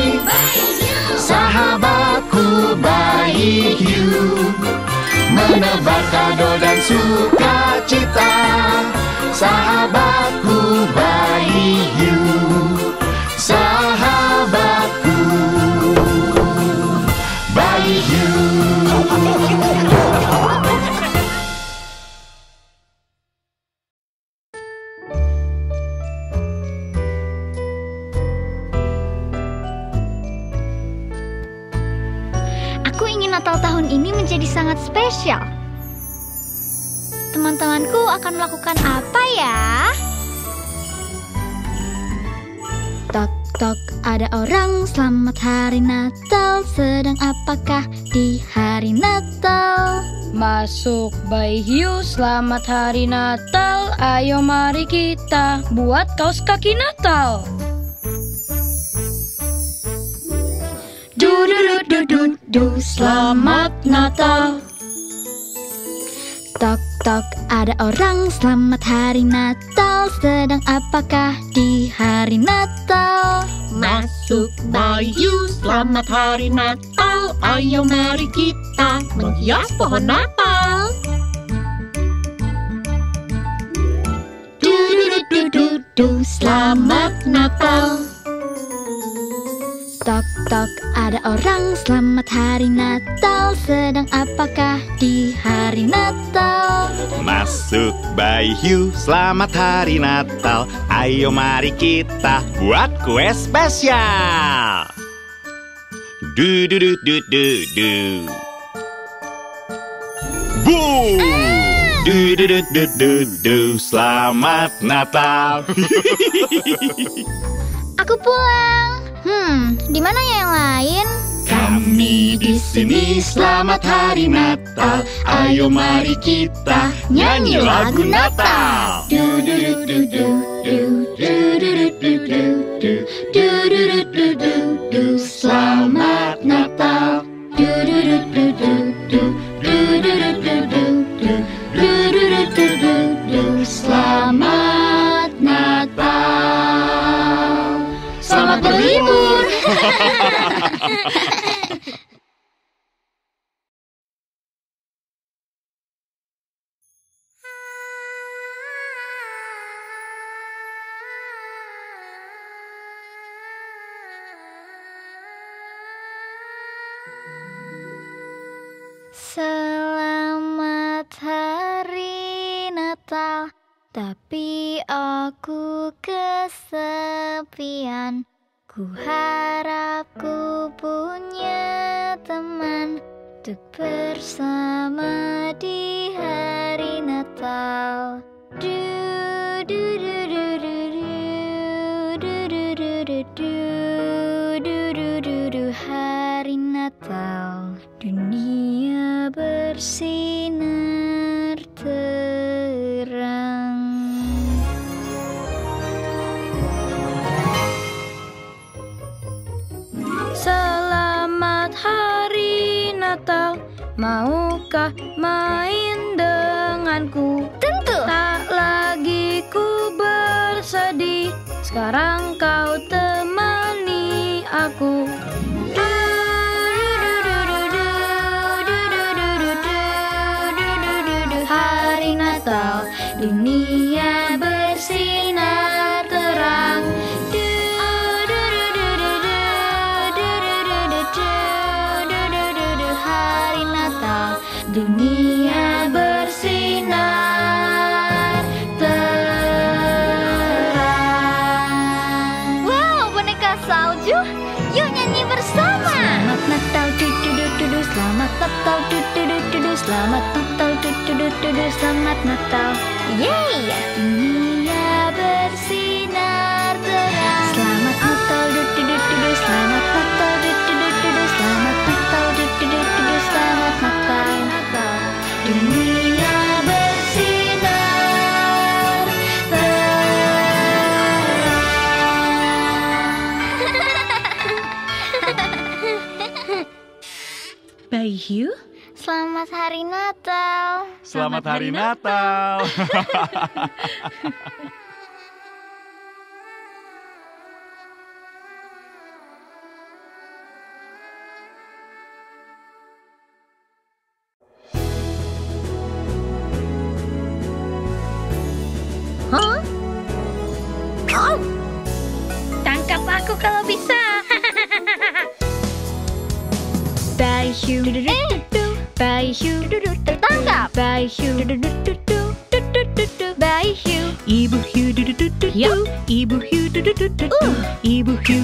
sahabatku bayi hiu, menebar kado dan sukacita. Sahabatku bayi hiu, sahabatku bayi hiu. Aku ingin Natal tahun ini menjadi sangat spesial. Teman-temanku akan melakukan apa ya? Tak tok, ada orang. Selamat hari Natal. Sedang apakah di hari Natal? Masuk Bayi Hiu, selamat hari Natal. Ayo mari kita buat kaos kaki Natal. Du, selamat Natal. Tok, tok, ada orang. Selamat hari Natal. Sedang apakah di hari Natal? Masuk Bayi Hiu, selamat hari Natal. Ayo mari kita menghias pohon Natal. Du, selamat Natal. Tok, tok, ada orang. Selamat hari Natal. Sedang apakah di hari Natal? Masuk Bayi Hiu, selamat hari Natal. Ayo mari kita buat kue spesial. Du du du du du du. Boom! Du du du du du du. Selamat Natal. Aku pulang. Di mana ya yang lain? Kami di sini, selamat hari Natal. Ayo mari kita nyanyi lagu Natal. Du du du du du du du du du du du du du du du du. Selamat Natal. Du du du du du du du du du du du du du du du du. Selamat Natal. Selamat berlibur. Selamat hari Natal. Tapi aku kesepian. Ku harap ku punya teman untuk bersama di hari Natal. Du du du du du du du du du du du du du du. Hari Natal, dunia bersinar terang. Selamat hari Natal. Maukah main denganku? Tentu. Tak lagi ku bersedih. Sekarang kau temani aku. Hari Natal, dunia bersinar terang. Hari Natal, dunia bersinar terang. Wow, boneka salju. Yuk nyanyi bersama. Selamat Natal, du-du-du-du-du. Selamat Natal, du-du-du-du-du. Selamat Natal, du-du-du-du-du. Selamat Natal. Yeay! Dunia bersinar terang. Selamat Natal, du-du-du-du-du. Selamat Natal, du-du-du-du-du. Selamat Natal, du-du-du-du-du. Selamat Natal. Dunia bersinar terang. Bayi Hiu, Selamat hari Natal. Selamat hari Natal. Hah? Oh. Tangkap aku kalau bisa. Bayi Hiu, Bayi Hiu, tertangkap. Bayi Hiu, Bayi Hiu, Ibu Hiu, Ibu Hiu, Ibu Hiu,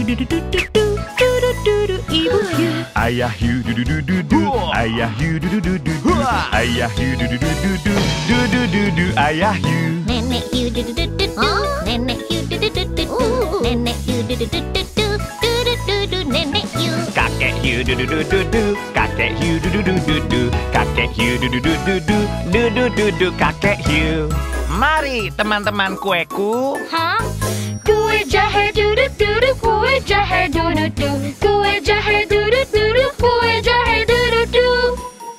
Ibu Hiu. Ayah Hiu, Ayah Hiu, Ayah Hiu, Ayah Hiu. Nenek Hiu, Nenek Hiu, Nenek Hiu, hiu du du du du du, kakek hiu du du du du du, kakek hiu du du du du du, du du du du kakek hiu. Mari teman-teman kueku. Hah? Kue jahe duduk duduk, kue jahe duduk duduk, kue jahe duduk duduk, kue jahe duduk duduk.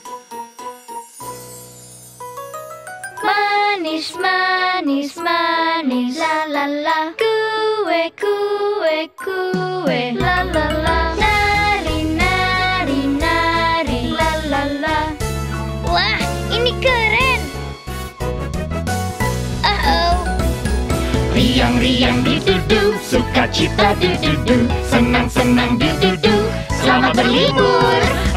Manis manis manis, la la la. Kue kue kue, la la la. Nari nari nari, la la la. Wah, ini keren. Riang-riang du-du-du, sukacita du-du-du, senang-senang du-du-du, selamat berlibur.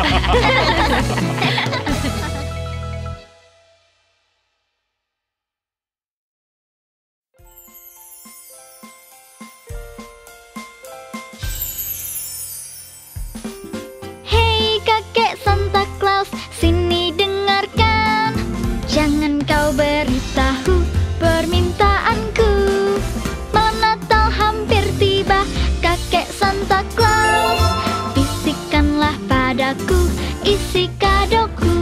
Hei kakek Santa Claus, sini dengarkan. Jangan kau beritahu permintaanku. Malam Natal hampir tiba, kakek Santa Claus. Bisikanlah padaku isi kadoku.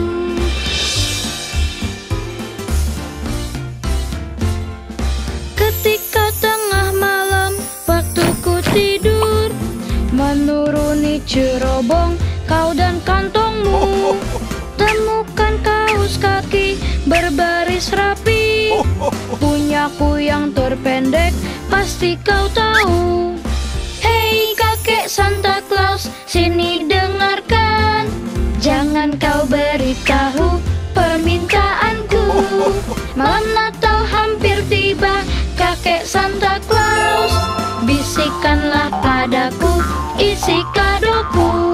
Ketika tengah malam waktuku tidur, menuruni cerobong kau dan kantongmu. Temukan kaos kaki berbaris rapi, punyaku yang terpendek pasti kau tahu. Hei kakek Santa Claus, sini dengarkan. Jangan kau beritahu permintaanku. Malam Natal hampir tiba, kakek Santa Claus. Bisikanlah padaku isi kadoku.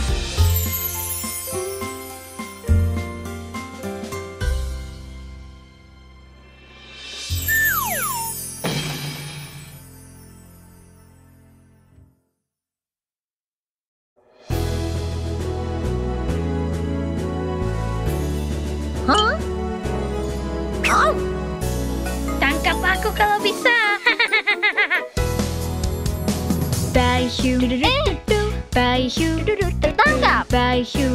Hah? Oh. Tangkap aku kalau bisa. Baihiu, Baihiu, tertangkap. Baihiu,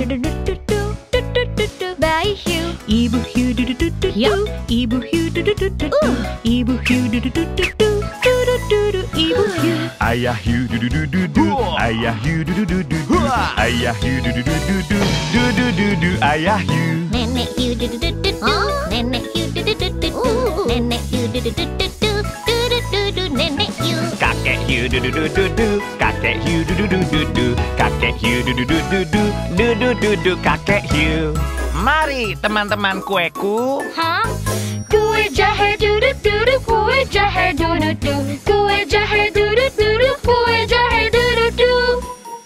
Baihiu. Ibu hiu du du du du du, ibu hiu du du du du du, ibu hiu du du du du du, du du du du, ibu hiu. Ayah hiu du du du du du, ayah hiu du du du du du, ayah hiu du du du du du, du du du du ayah hiu. Nenek hiu du du du du du, nenek hiu du du du du du, nenek hiu du du du du du, du du du du nenek hiu. Kakek hiu du du du du du, kakek hiu du du du du du, kakek hiu du du du du du, du du du du kakek hiu. Mari teman-teman kueku. Hah? Kue jahe duduk duduk, kue jahe duduk duduk, kue jahe duduk duduk, kue jahe duduk duduk.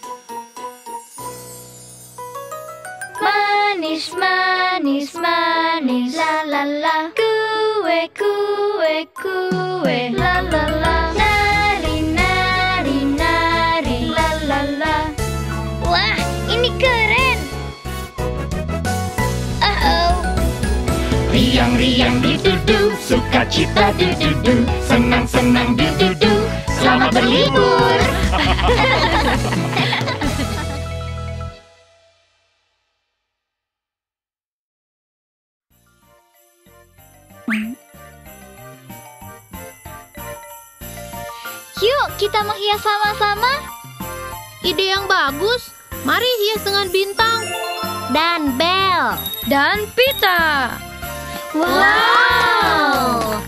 Manis manis manis, la la la. Kue kue kue, la la la. Nari nari nari, la la la. Wah, ini keren. Riang-riang du-du-du, sukacita du-du-du, senang-senang du-du-du, selamat berlibur. Yuk kita menghias sama-sama. Ide yang bagus. Mari hias dengan bintang Dan bel. Dan pita. Wow!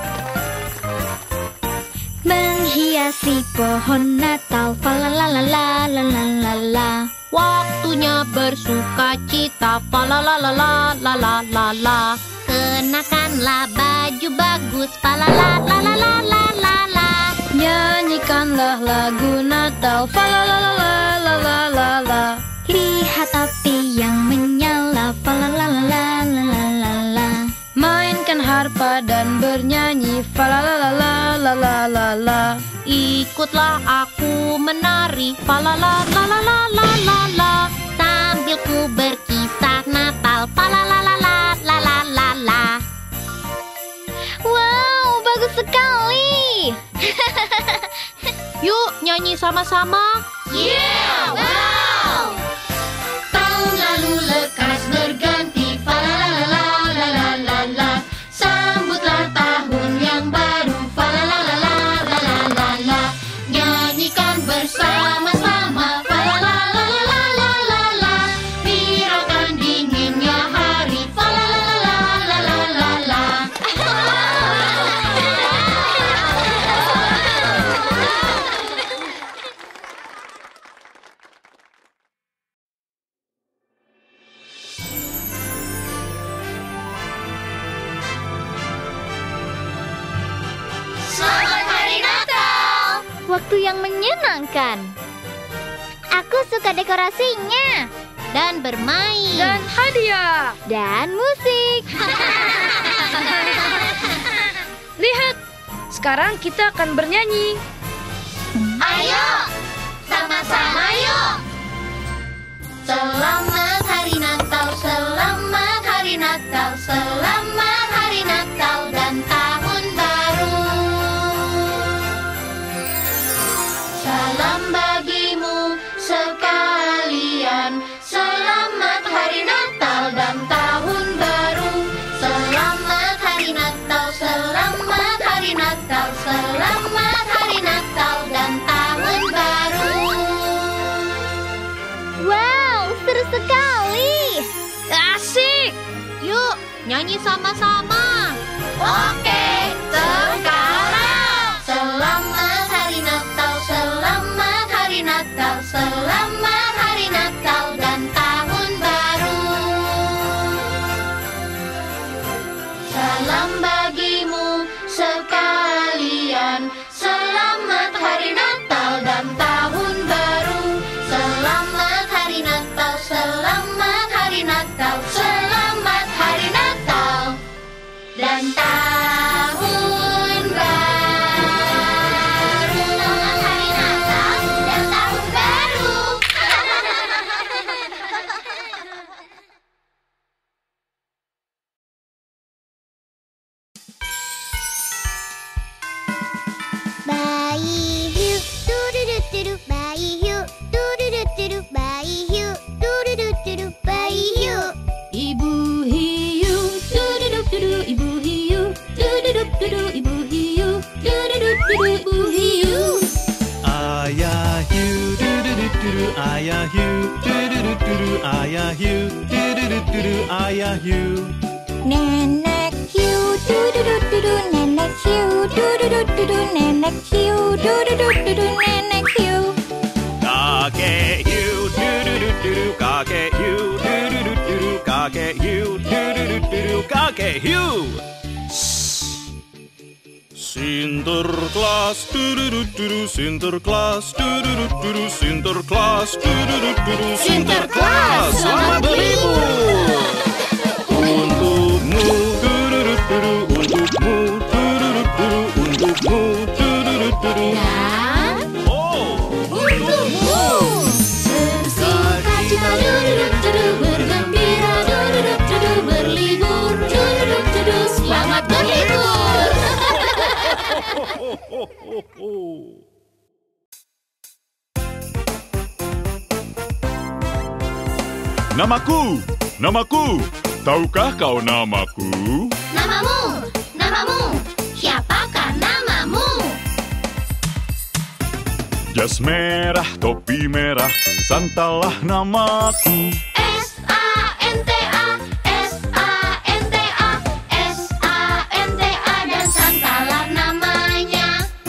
Menghiasi pohon Natal, falalalalalalalala. Waktunya bersuka cita, falalalalalalalala. Kenakanlah baju bagus, falalalalalalalala. Nyanyikanlah lagu Natal, falalalalalalalala. Lihat api yang menyala, falalalalalalalala. Mainkan harpa dan bernyanyi, falalalalalalalala. Ikutlah aku menari, falalalalalalalala. Sambil ku berkisah Natal, falalalalalalalala. Wow, bagus sekali. Yuk nyanyi sama-sama. Yeah, wow! lalu lekas berganti. Falalalalalalalala. Sambutlah tahun yang baru. Falalalalalalalala. Nyanyikan bersama-sama. Falalalalalalalala. Viralkan dinginnya hari. Falalalalalalalala. Selamat Hari Natal! Waktu yang menyenangkan. Aku suka dekorasinya. Dan bermain. Dan hadiah. Dan musik. Lihat, sekarang kita akan bernyanyi. Ayo, sama-sama yuk. Selamat Hari Natal, selamat Hari Natal, selamat Hari Natal dan Tahun Baru. Salam bagimu sekalian, selamat Hari Natal dan Tahun Baru. Selamat Hari Natal, selamat Hari Natal, selamat Hari Natal dan Tahun Baru. Wow, seru sekali. Asik. Yuk, nyanyi sama-sama. Oke, sekarang. Selamat Hari Natal, selamat Hari Natal, selamat Hari Natal dan Tahun Baru. Salam bagimu sekalian, selamat Hari Natal dan Tahun Baru. Selamat Hari Natal, selamat Hari Natal, selamat Hari Natal dan Tahun Baru. Selamat Hari Natal dan Tahun Baru. Bayi hiu, du-du-du-du-du, bayi hiu, du-du-du-du-du, bayi hiu, du-du-du-du-du, bayi hiu. Ibu hiu, du-du-du-du-du, ibu hiu, du-du-du-du-du, ibu hiu, du-du-du-du-du, ibu hiu. Ayah hiu, du-du-du-du-du, ayah hiu, du-du-du-du-du, ayah hiu, du-du-du-du-du, ayah hiu. Nenek hiu, du-du-du-du-du, nenek hiu, du-du-du-du-du, nenek hiu, du-du-du-du-du, nenek hiu. Kakek hiu, du-du-du-du-du, kakek hiu, du-du-du-du-du, kakek hiu, du-du-du-du-du, kakek hiu. Sinterklas, du-du-du-du-du, Sinterklas, du-du-du-du-du, Sinterklas, du-du-du-du-du, Sinterklas, selamat berlibur. Untukmu, du-du-du-du-du, untukmu, du-du-du-du-du, untukmu, du-du-du-du-du. Untukmu. Bersukacita, du-du-du-du-du, bergembira, du-du-du-du-du, berlibur, du-du-du-du-du, selamat berlibur. Namaku, namaku. Tahukah kau namaku? Namamu, namamu, siapakah namamu? Jas merah, topi merah, Santalah namaku. S-A-N-T-A, S-A-N-T-A, S-A-N-T-A dan Santalah namanya.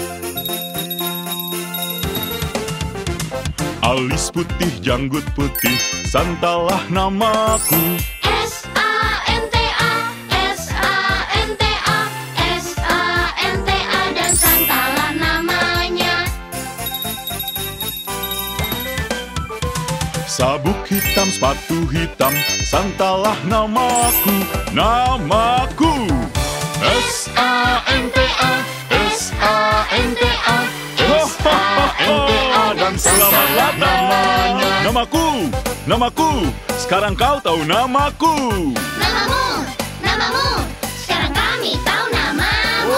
Alis putih, janggut putih, Santalah namaku. S-A-N-T-A, S-A-N-T-A, S-A-N-T-A dan Santalah namanya. Sabuk hitam, sepatu hitam, Santalah namaku. Namaku. S-A-N-T-A, S-A-N-T-A, S-A-N-T-A dan selamatlah namanya. Namaku, namaku. Sekarang kau tahu namaku. Namamu, namamu, sekarang kami tahu namamu.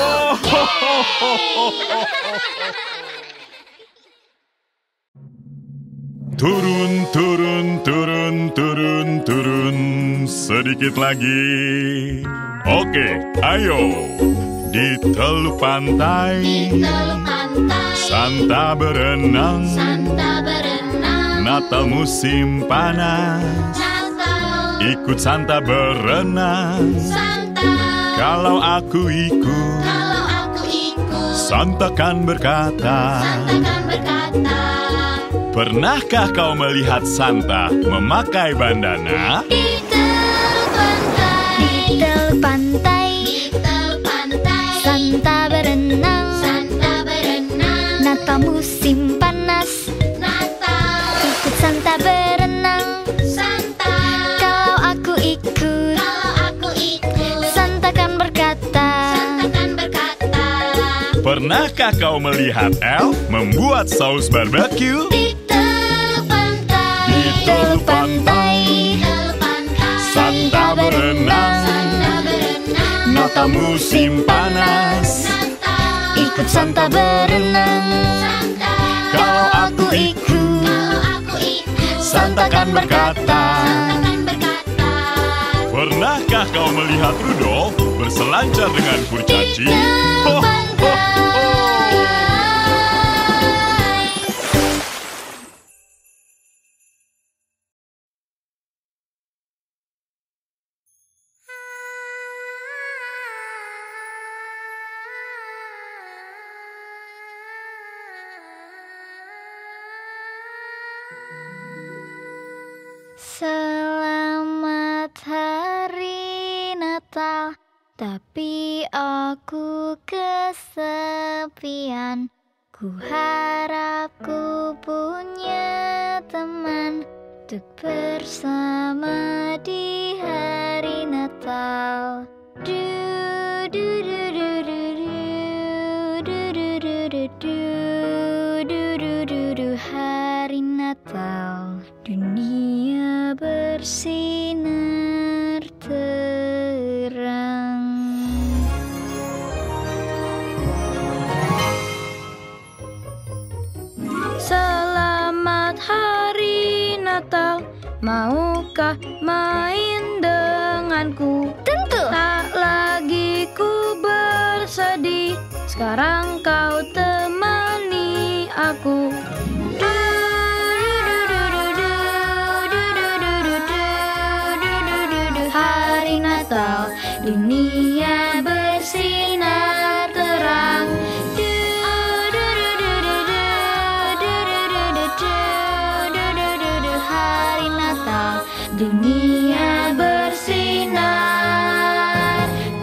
Turun, turun, turun, turun, turun. Sedikit lagi. Oke, ayo. Di teluk pantai, Santa berenang. Natal musim panas, ikut Santa berenang. Kalau aku ikut, Santa kan berkata. Pernahkah kau melihat Santa memakai bandana? Di teluk pantai, Santa berenang. Natal musim panas, ikut Santa berenang. Kalau aku ikut, Santa kan berkata. Pernahkah kau melihat elf membuat saus barbeque? Di teluk pantai, Santa berenang. Natal musim panas, ikut Santa berenang. kalau aku ikut, Santa kan berkata. Pernahkah kau melihat Rudolf berselancar dengan kurcaci? Ho, ho, ho. Selamat hari Natal, tapi aku kesepian. Ku harap ku punya teman untuk bersama di hari Natal. Du du du du du du du du du du du du du du hari Natal. Dunia bersinar terang. Selamat hari Natal, maukah main denganku? Tentu. Tak lagi ku bersedih, sekarang kau temani aku. Hari Natal, dunia bersinar terang. Hari Natal, dunia bersinar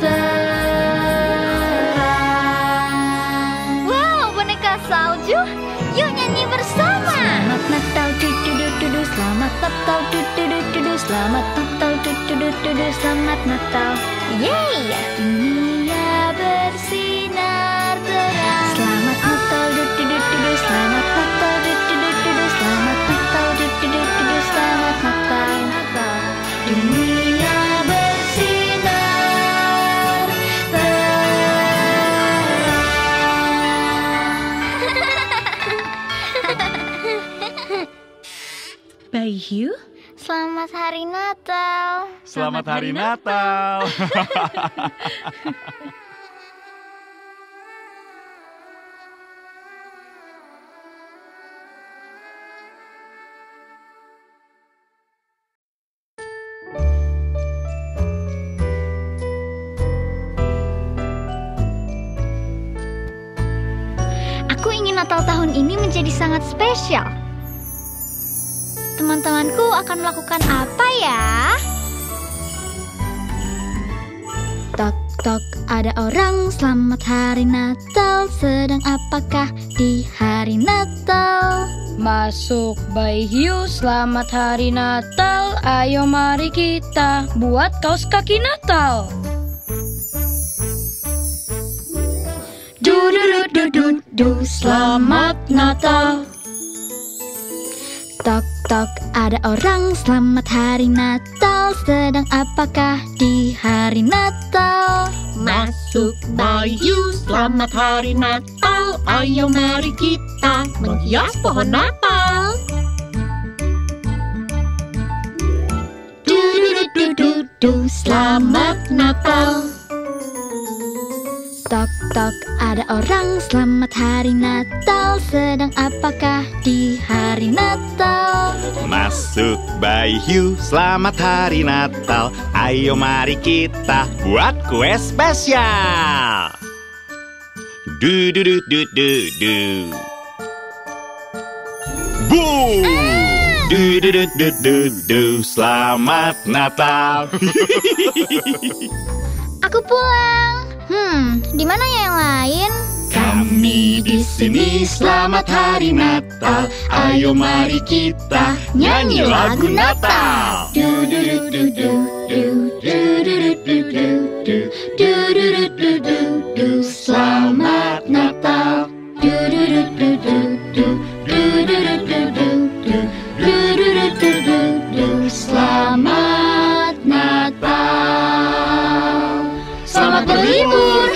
terang. Wow, boneka salju. Yuk nyanyi bersama. Selamat Natal, du-du-du-du-du. Selamat Natal, du-du-du-du-du. Selamat Natal, du-du-du-du-du. Selamat Natal. Yeay. Dunia bersinar terang. Selamat Natal, du-du-du-du-du. Selamat Natal, du-du-du-du-du. Selamat Natal, du-du-du-du-du. Selamat Natal. Dunia bersinar terang. Bayi Hiu, Selamat hari Natal. Selamat hari Natal. Aku ingin Natal tahun ini menjadi sangat spesial. Teman-temanku akan melakukan apa ya? Tok tok, ada orang. Selamat hari Natal. Sedang apakah di hari Natal? Masuk Bayi Hiu, selamat hari Natal. Ayo mari kita buat kaos kaki Natal. Du-du-du-du-du-du, selamat Natal. Tok tok, ada orang. Selamat hari Natal. Sedang apakah di hari Natal? Masuk Bayi Hiu, selamat hari Natal. Ayo mari kita menghias pohon Natal. du, selamat Natal. Tok tok, ada orang, selamat hari Natal. Sedang apakah di hari Natal? Masuk Bayi Hiu, selamat hari Natal. Ayo mari kita buat kue spesial. Du du du du du du. Boom! Du du du du du du. Selamat Natal. Aku pulang. Di mana ya yang lain? Kami di sini, selamat hari Natal. Ayo mari kita nyanyi lagu Natal. Du du du du du du du du du du du du du du du du. Selamat Natal. Du du du du du du du du du du du du du du du du. Selamat Natal. Selamat berlibur.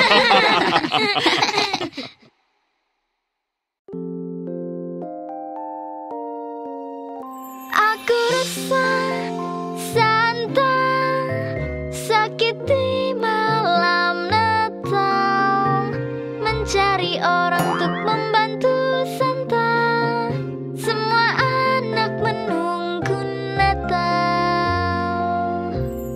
Aku resah, Santa, sakit di malam Natal, mencari orang untuk membantu Santa. Semua anak menunggu Natal.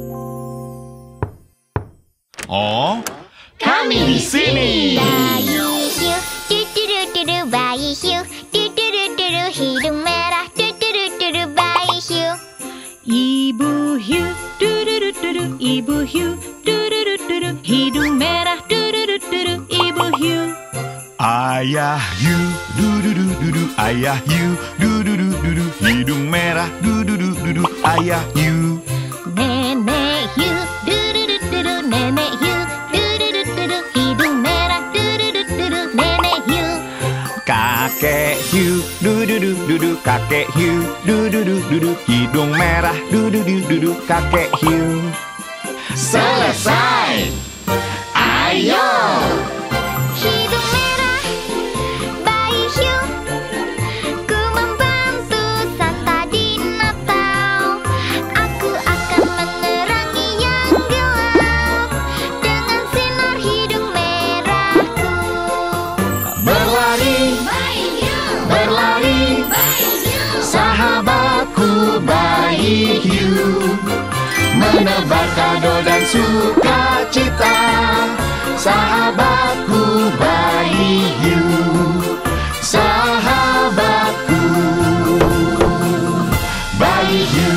Oh, kami di sini. Bayi hiu, du-du-du-du-du, bayi hiu, du-du-du-du-du, hidung merah, du-du-du-du-du, bayi hiu. Ibu hiu, du-du-du-du-du, ibu hiu, du-du-du-du-du, hidung merah, du-du-du-du-du, ibu hiu. Ayah hiu, du-du-du-du-du, ayah hiu, du-du-du-du-du, hidung merah, du-du-du-du-du, ayah hiu. Nenek hiu, du-du-du-du-du, nenek hiu, du-du-du-du-du, hidung merah, du-du-du-du-du, nenek hiu. Kakek hiu, du-du-du-du-du, kakek hiu, du-du-du-du-du, hidung merah, du-du-du-du-du, kakek hiu. Selesai. Ayo. Hidung merah, bayi hiu, ku membantu Santa di Natal. Aku akan menerangi yang gelap dengan sinar hidung merahku. Berlari, berlari, sahabatku bayi hiu, menebar kado dan sukacita. Sahabatku bayi hiu, sahabatku bayi hiu.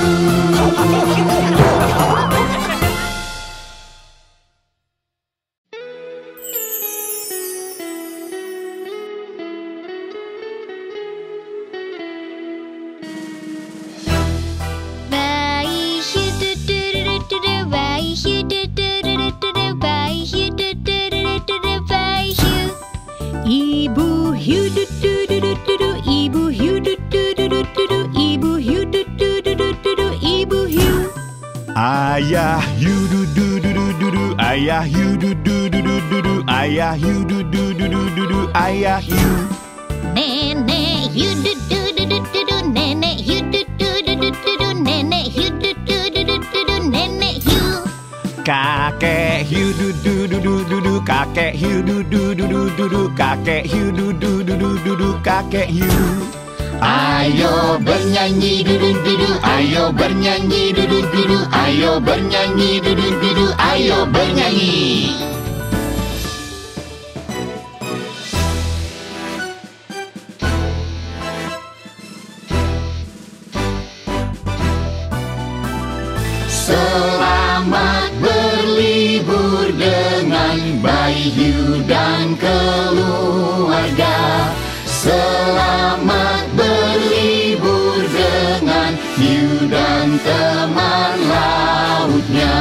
Bayi hiu, du-du-du-du-du, bayi hiu, du-du-du-du-du, bayi hiu, du-du-du-du-du, bayi hiu. Ibu hiu, du-du-du-du-du, ibu hiu, du-du-du-du-du, ibu hiu, du-du-du-du-du, ibu hiu. Ayah hiu, du-du-du-du-du, ayah hiu, du-du-du-du-du, ayah hiu, du-du-du-du-du, ayah hiu. Nenek hiu, du-du-du-du-du, nenek hiu, du-du-du-du-du, nenek hiu, du-du-du-du-du, nenek hiu. Kakek hiu, du-du-du-du-du, kakek hiu, du-du-du-du-du, kakek hiu, du-du-du-du-du, kakek hiu. Ayo bernyanyi dudu-dudu, ayo bernyanyi dudu-dudu, ayo bernyanyi dudu-dudu, ayo bernyanyi. Selamat berlibur dengan bayi hiu dan keluarga. Selamat berlibur dengan hiu dan teman lautnya.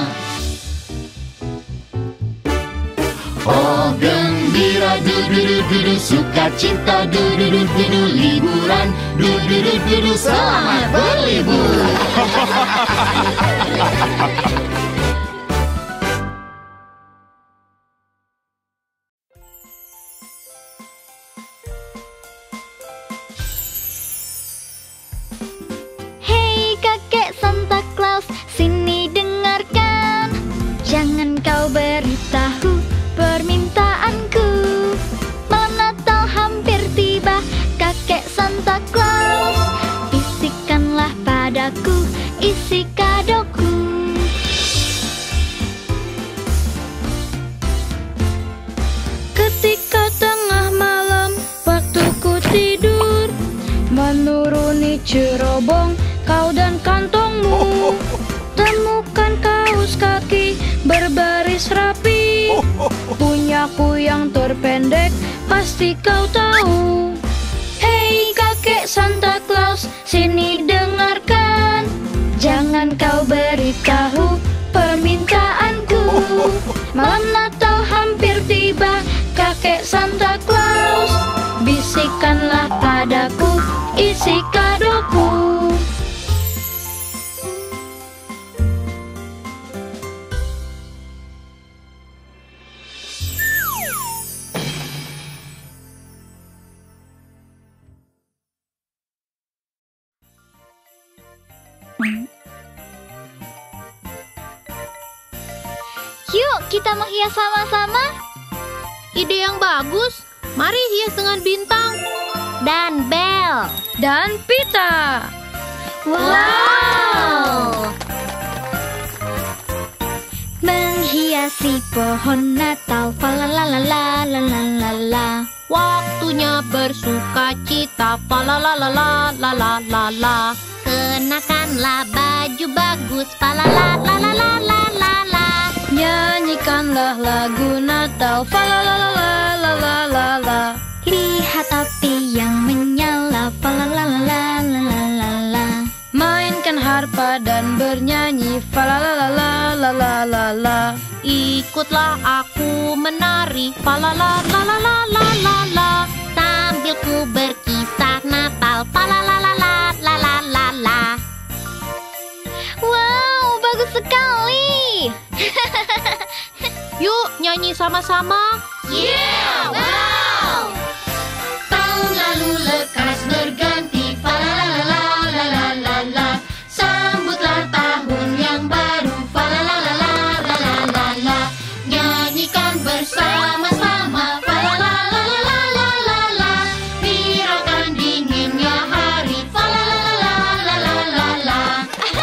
Oh gembira du-du-du-du-du, sukacita du-du-du-du-du, liburan du-du-du-du-du, selamat berlibur. Hey kakek Santa Claus, sini isi kadoku. Ketika tengah malam waktuku tidur, menuruni cerobong kau dan kantongmu. Temukan kaos kaki berbaris rapi, punyaku yang terpendek pasti kau tahu. Hei kakek Santa Claus, sini dengarkan, jangan kau beritahu permintaanku. Malam Natal hampir tiba, kakek Santa Claus, bisikkanlah padaku isi kadoku. Yuk, kita menghias sama-sama. Ide yang bagus. Mari hias dengan bintang dan bel dan pita. Wow! Menghiasi pohon Natal, falalalalalalalala. Waktunya bersuka cita, falalalalalalalala. Kenakanlah baju bagus, falalalalalalalala. Nyanyikanlah lagu Natal, falalalalalalalala. Lihat api yang menyala, falalalalalalalala. Mainkan harpa dan bernyanyi, falalalalalalalala. Ikutlah aku menari, falalalalalalalala. Sambil ku berkisah Natal, falalalalalalalala. Wow, bagus sekali. Yuk nyanyi sama-sama. Yeah, wow! Tahun lalu lekas berganti, falalalalalalalala. Sambutlah tahun yang baru, falalalalalalalala. Nyanyikan bersama-sama, falalalalalalalala. Hiraukan dinginnya hari, falalalalalalalala.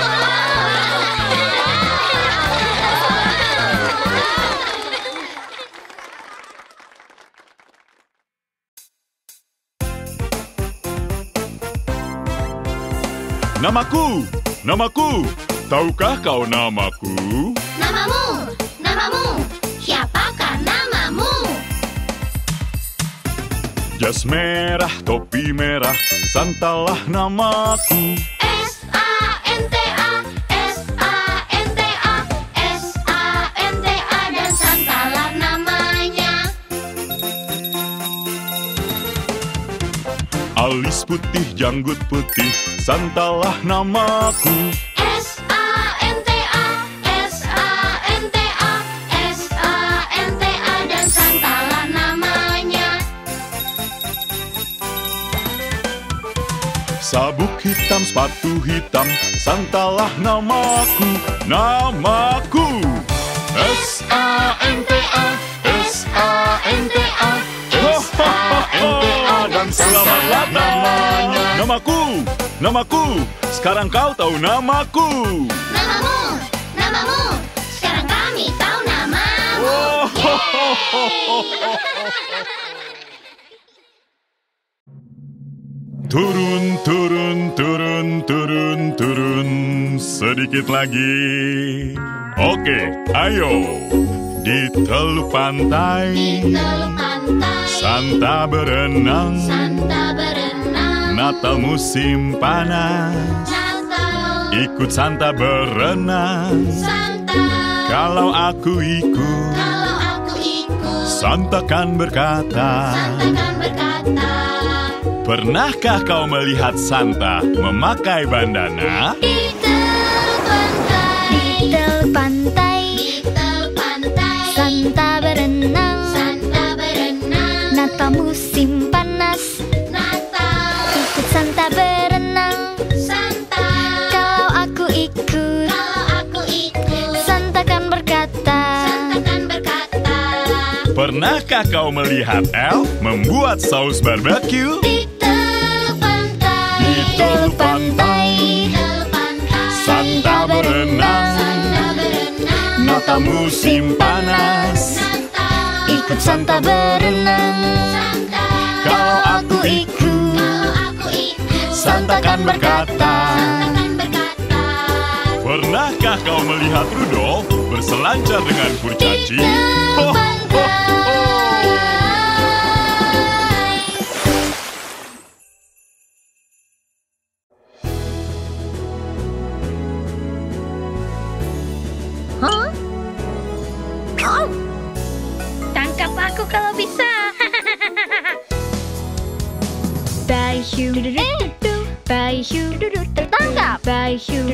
Namaku, namaku, tahukah kau namaku? Namamu, namamu, siapakah namamu? Jas merah, topi merah, Santalah namaku. S-A-N-T-A, S-A-N-T-A, S-A-N-T-A, dan Santalah namanya. Alis putih, janggut putih, Santalah namaku. S-A-N-T-A, S-A-N-T-A, S-A-N-T-A, dan Santalah namanya. Sabuk hitam, sepatu hitam, Santalah namaku. Namaku. S-A-N-T-A, S-A-N-T-A, S-A-N-T-A, dan selamatlah namanya. Namaku, namaku, sekarang kau tahu namaku. Namamu, namamu, sekarang kami tahu namamu. Turun, turun, turun, turun, turun, sedikit lagi. Oke, ayo. Di teluk pantai, Santa berenang, Natal musim panas, ikut Santa berenang. Kalau aku ikut, Santa kan berkata, pernahkah kau melihat Santa memakai bandana? Di teluk pantai, Santa berenang, Natal musim panas, ikut Santa berenang. Kalau aku ikut, Santa kan berkata, pernahkah kau melihat elf membuat saus barbeque? Di teluk pantai, Santa Natal musim panas, ikut Santa berenang. Kalau aku ikut, Santa kan berkata. Pernahkah kau melihat Rudolf berselancar dengan kurcaci? Ho, ho, ho. Hah? Oh. Tangkap aku kalau bisa. Baihu, Baihu, tertangkap. Baihu,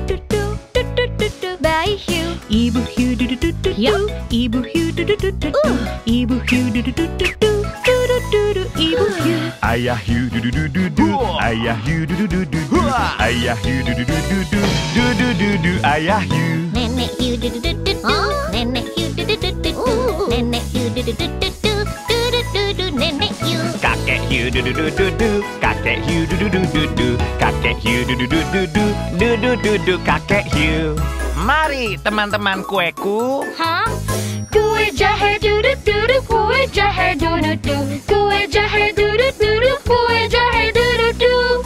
Baihu. Ibu hiu du du du du du. Ibu hiu du du du du du. Ibu hiu du du du du du. Du du du du. Ibu hiu. Ayah hiu du du du du du. Ayah hiu du du du du du. Ayah hiu du du du du du. Du du du du. Ayah hiu. Nenek hiu du du du du du. Nenek hiu du du du du du. Nenek hiu du du du du du. Du du du du. Nenek hiu. Kakek hiu du du du du du. Kakek hiu du du du du du. Kakek hiu du du du du du. Du du du du. Kakek hiu. Mari teman-teman kueku. Hah? Kue jahe duduk-duduk, kue jahe duduk-duduk, kue jahe duduk-duduk, kue jahe duduk-duduk.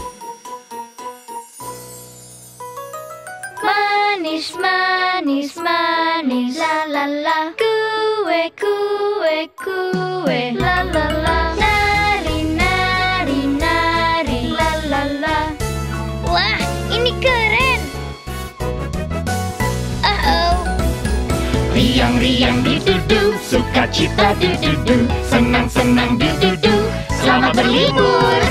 Manis, manis, manis, la la la. Kue, kue, kue, la la la. Nari, nari, nari, la la la. Wah, ini keren. Riang-riang du-du-du, sukacita du-du-du, senang-senang du-du-du, selamat berlibur.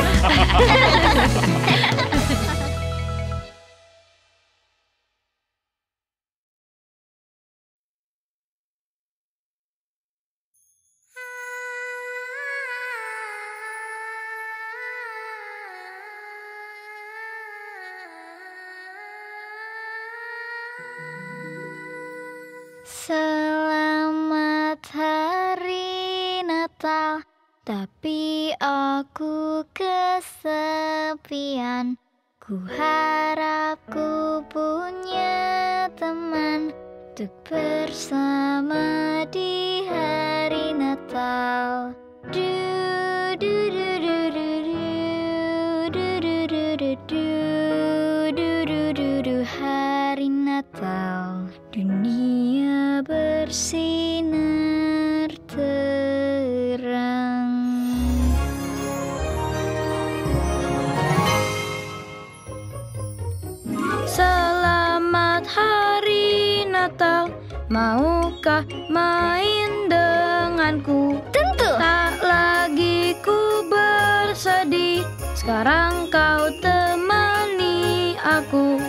Selamat hari Natal, tapi aku kesepian. Ku harap ku punya teman untuk bersama di hari Natal. Du du du du du du du du du du du du du hari Natal. Dunia bersinar terang. Selamat hari Natal, maukah main denganku? Tentu. Tak lagi ku bersedih, sekarang kau temani aku.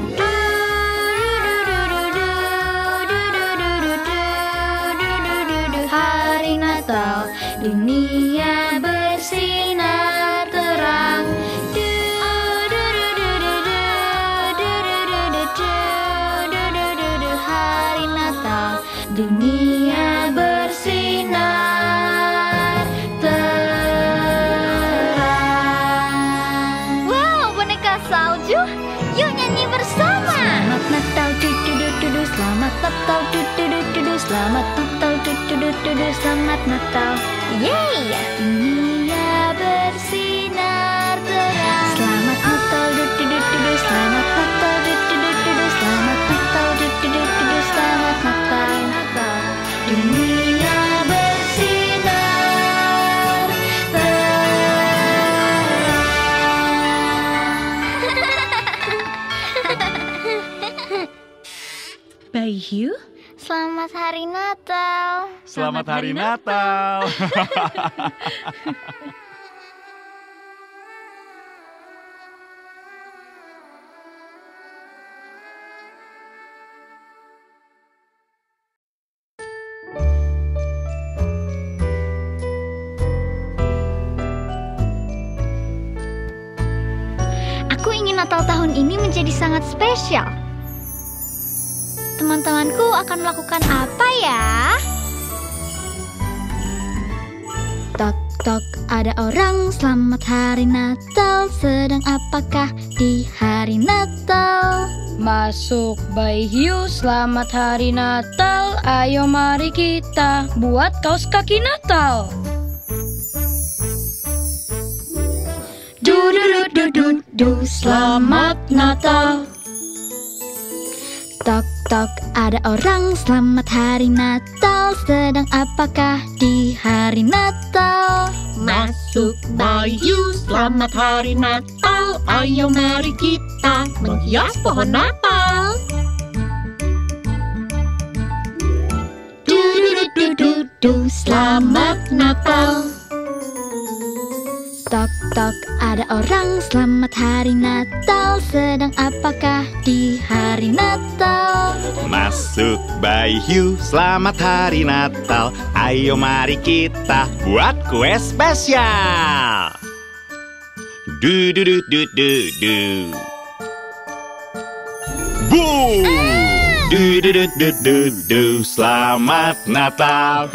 Hari Natal, dunia bersinar terang. Hari Natal, dunia bersinar terang. Wow, boneka salju. Yuk nyanyi bersama. Selamat Natal, du-du-du-du-du. Selamat Natal, du-du-du-du-du. Selamat Natal, du-du-du-du-du. Selamat Natal. Yeay! Dunia bersinar terang. Selamat Natal, du-du-du-du-du. Selamat Natal, du-du-du-du-du. Selamat Natal, du-du-du-du-du. Selamat Natal. Dunia bersinar terang. Baihu, Selamat Hari Natal. Selamat Hari Natal. Aku ingin Natal tahun ini menjadi sangat spesial. Teman-temanku akan melakukan apa ya? Tak tok, ada orang. Selamat hari Natal. Sedang apakah di hari Natal? Masuk Bayi Hiu, selamat hari Natal. Ayo mari kita buat kaos kaki Natal. Du, selamat Natal. Tok tok, ada orang. Selamat hari Natal. Sedang apakah di hari Natal? Masuk Bayi Hiu, selamat hari Natal. Ayo mari kita menghias pohon Natal. Du, selamat Natal. Tok tok, ada orang. Selamat hari Natal. Sedang apakah di hari Natal? Masuk Bayi Hiu, selamat hari Natal. Ayo mari kita buat kue spesial. Du du du du du du. Boom! Du du du du du du. Selamat Natal.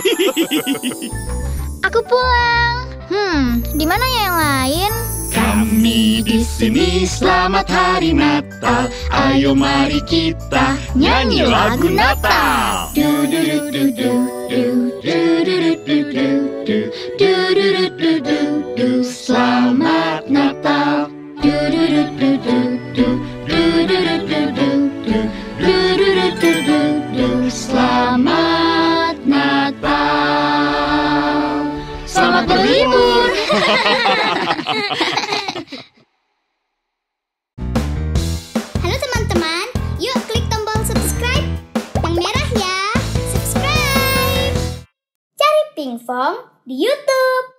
Aku pulang. Di mana ya yang lain? Kami di sini, selamat hari Natal. Ayo mari kita nyanyi lagu Natal. Du du du du du du du du du du du du du du du du. Selamat Natal. Du du du du du du du du du du du du du du du du. Selamat Natal. Selamat berlibur. Halo teman-teman, yuk klik tombol subscribe yang merah ya. Subscribe. Cari Pinkfong di YouTube.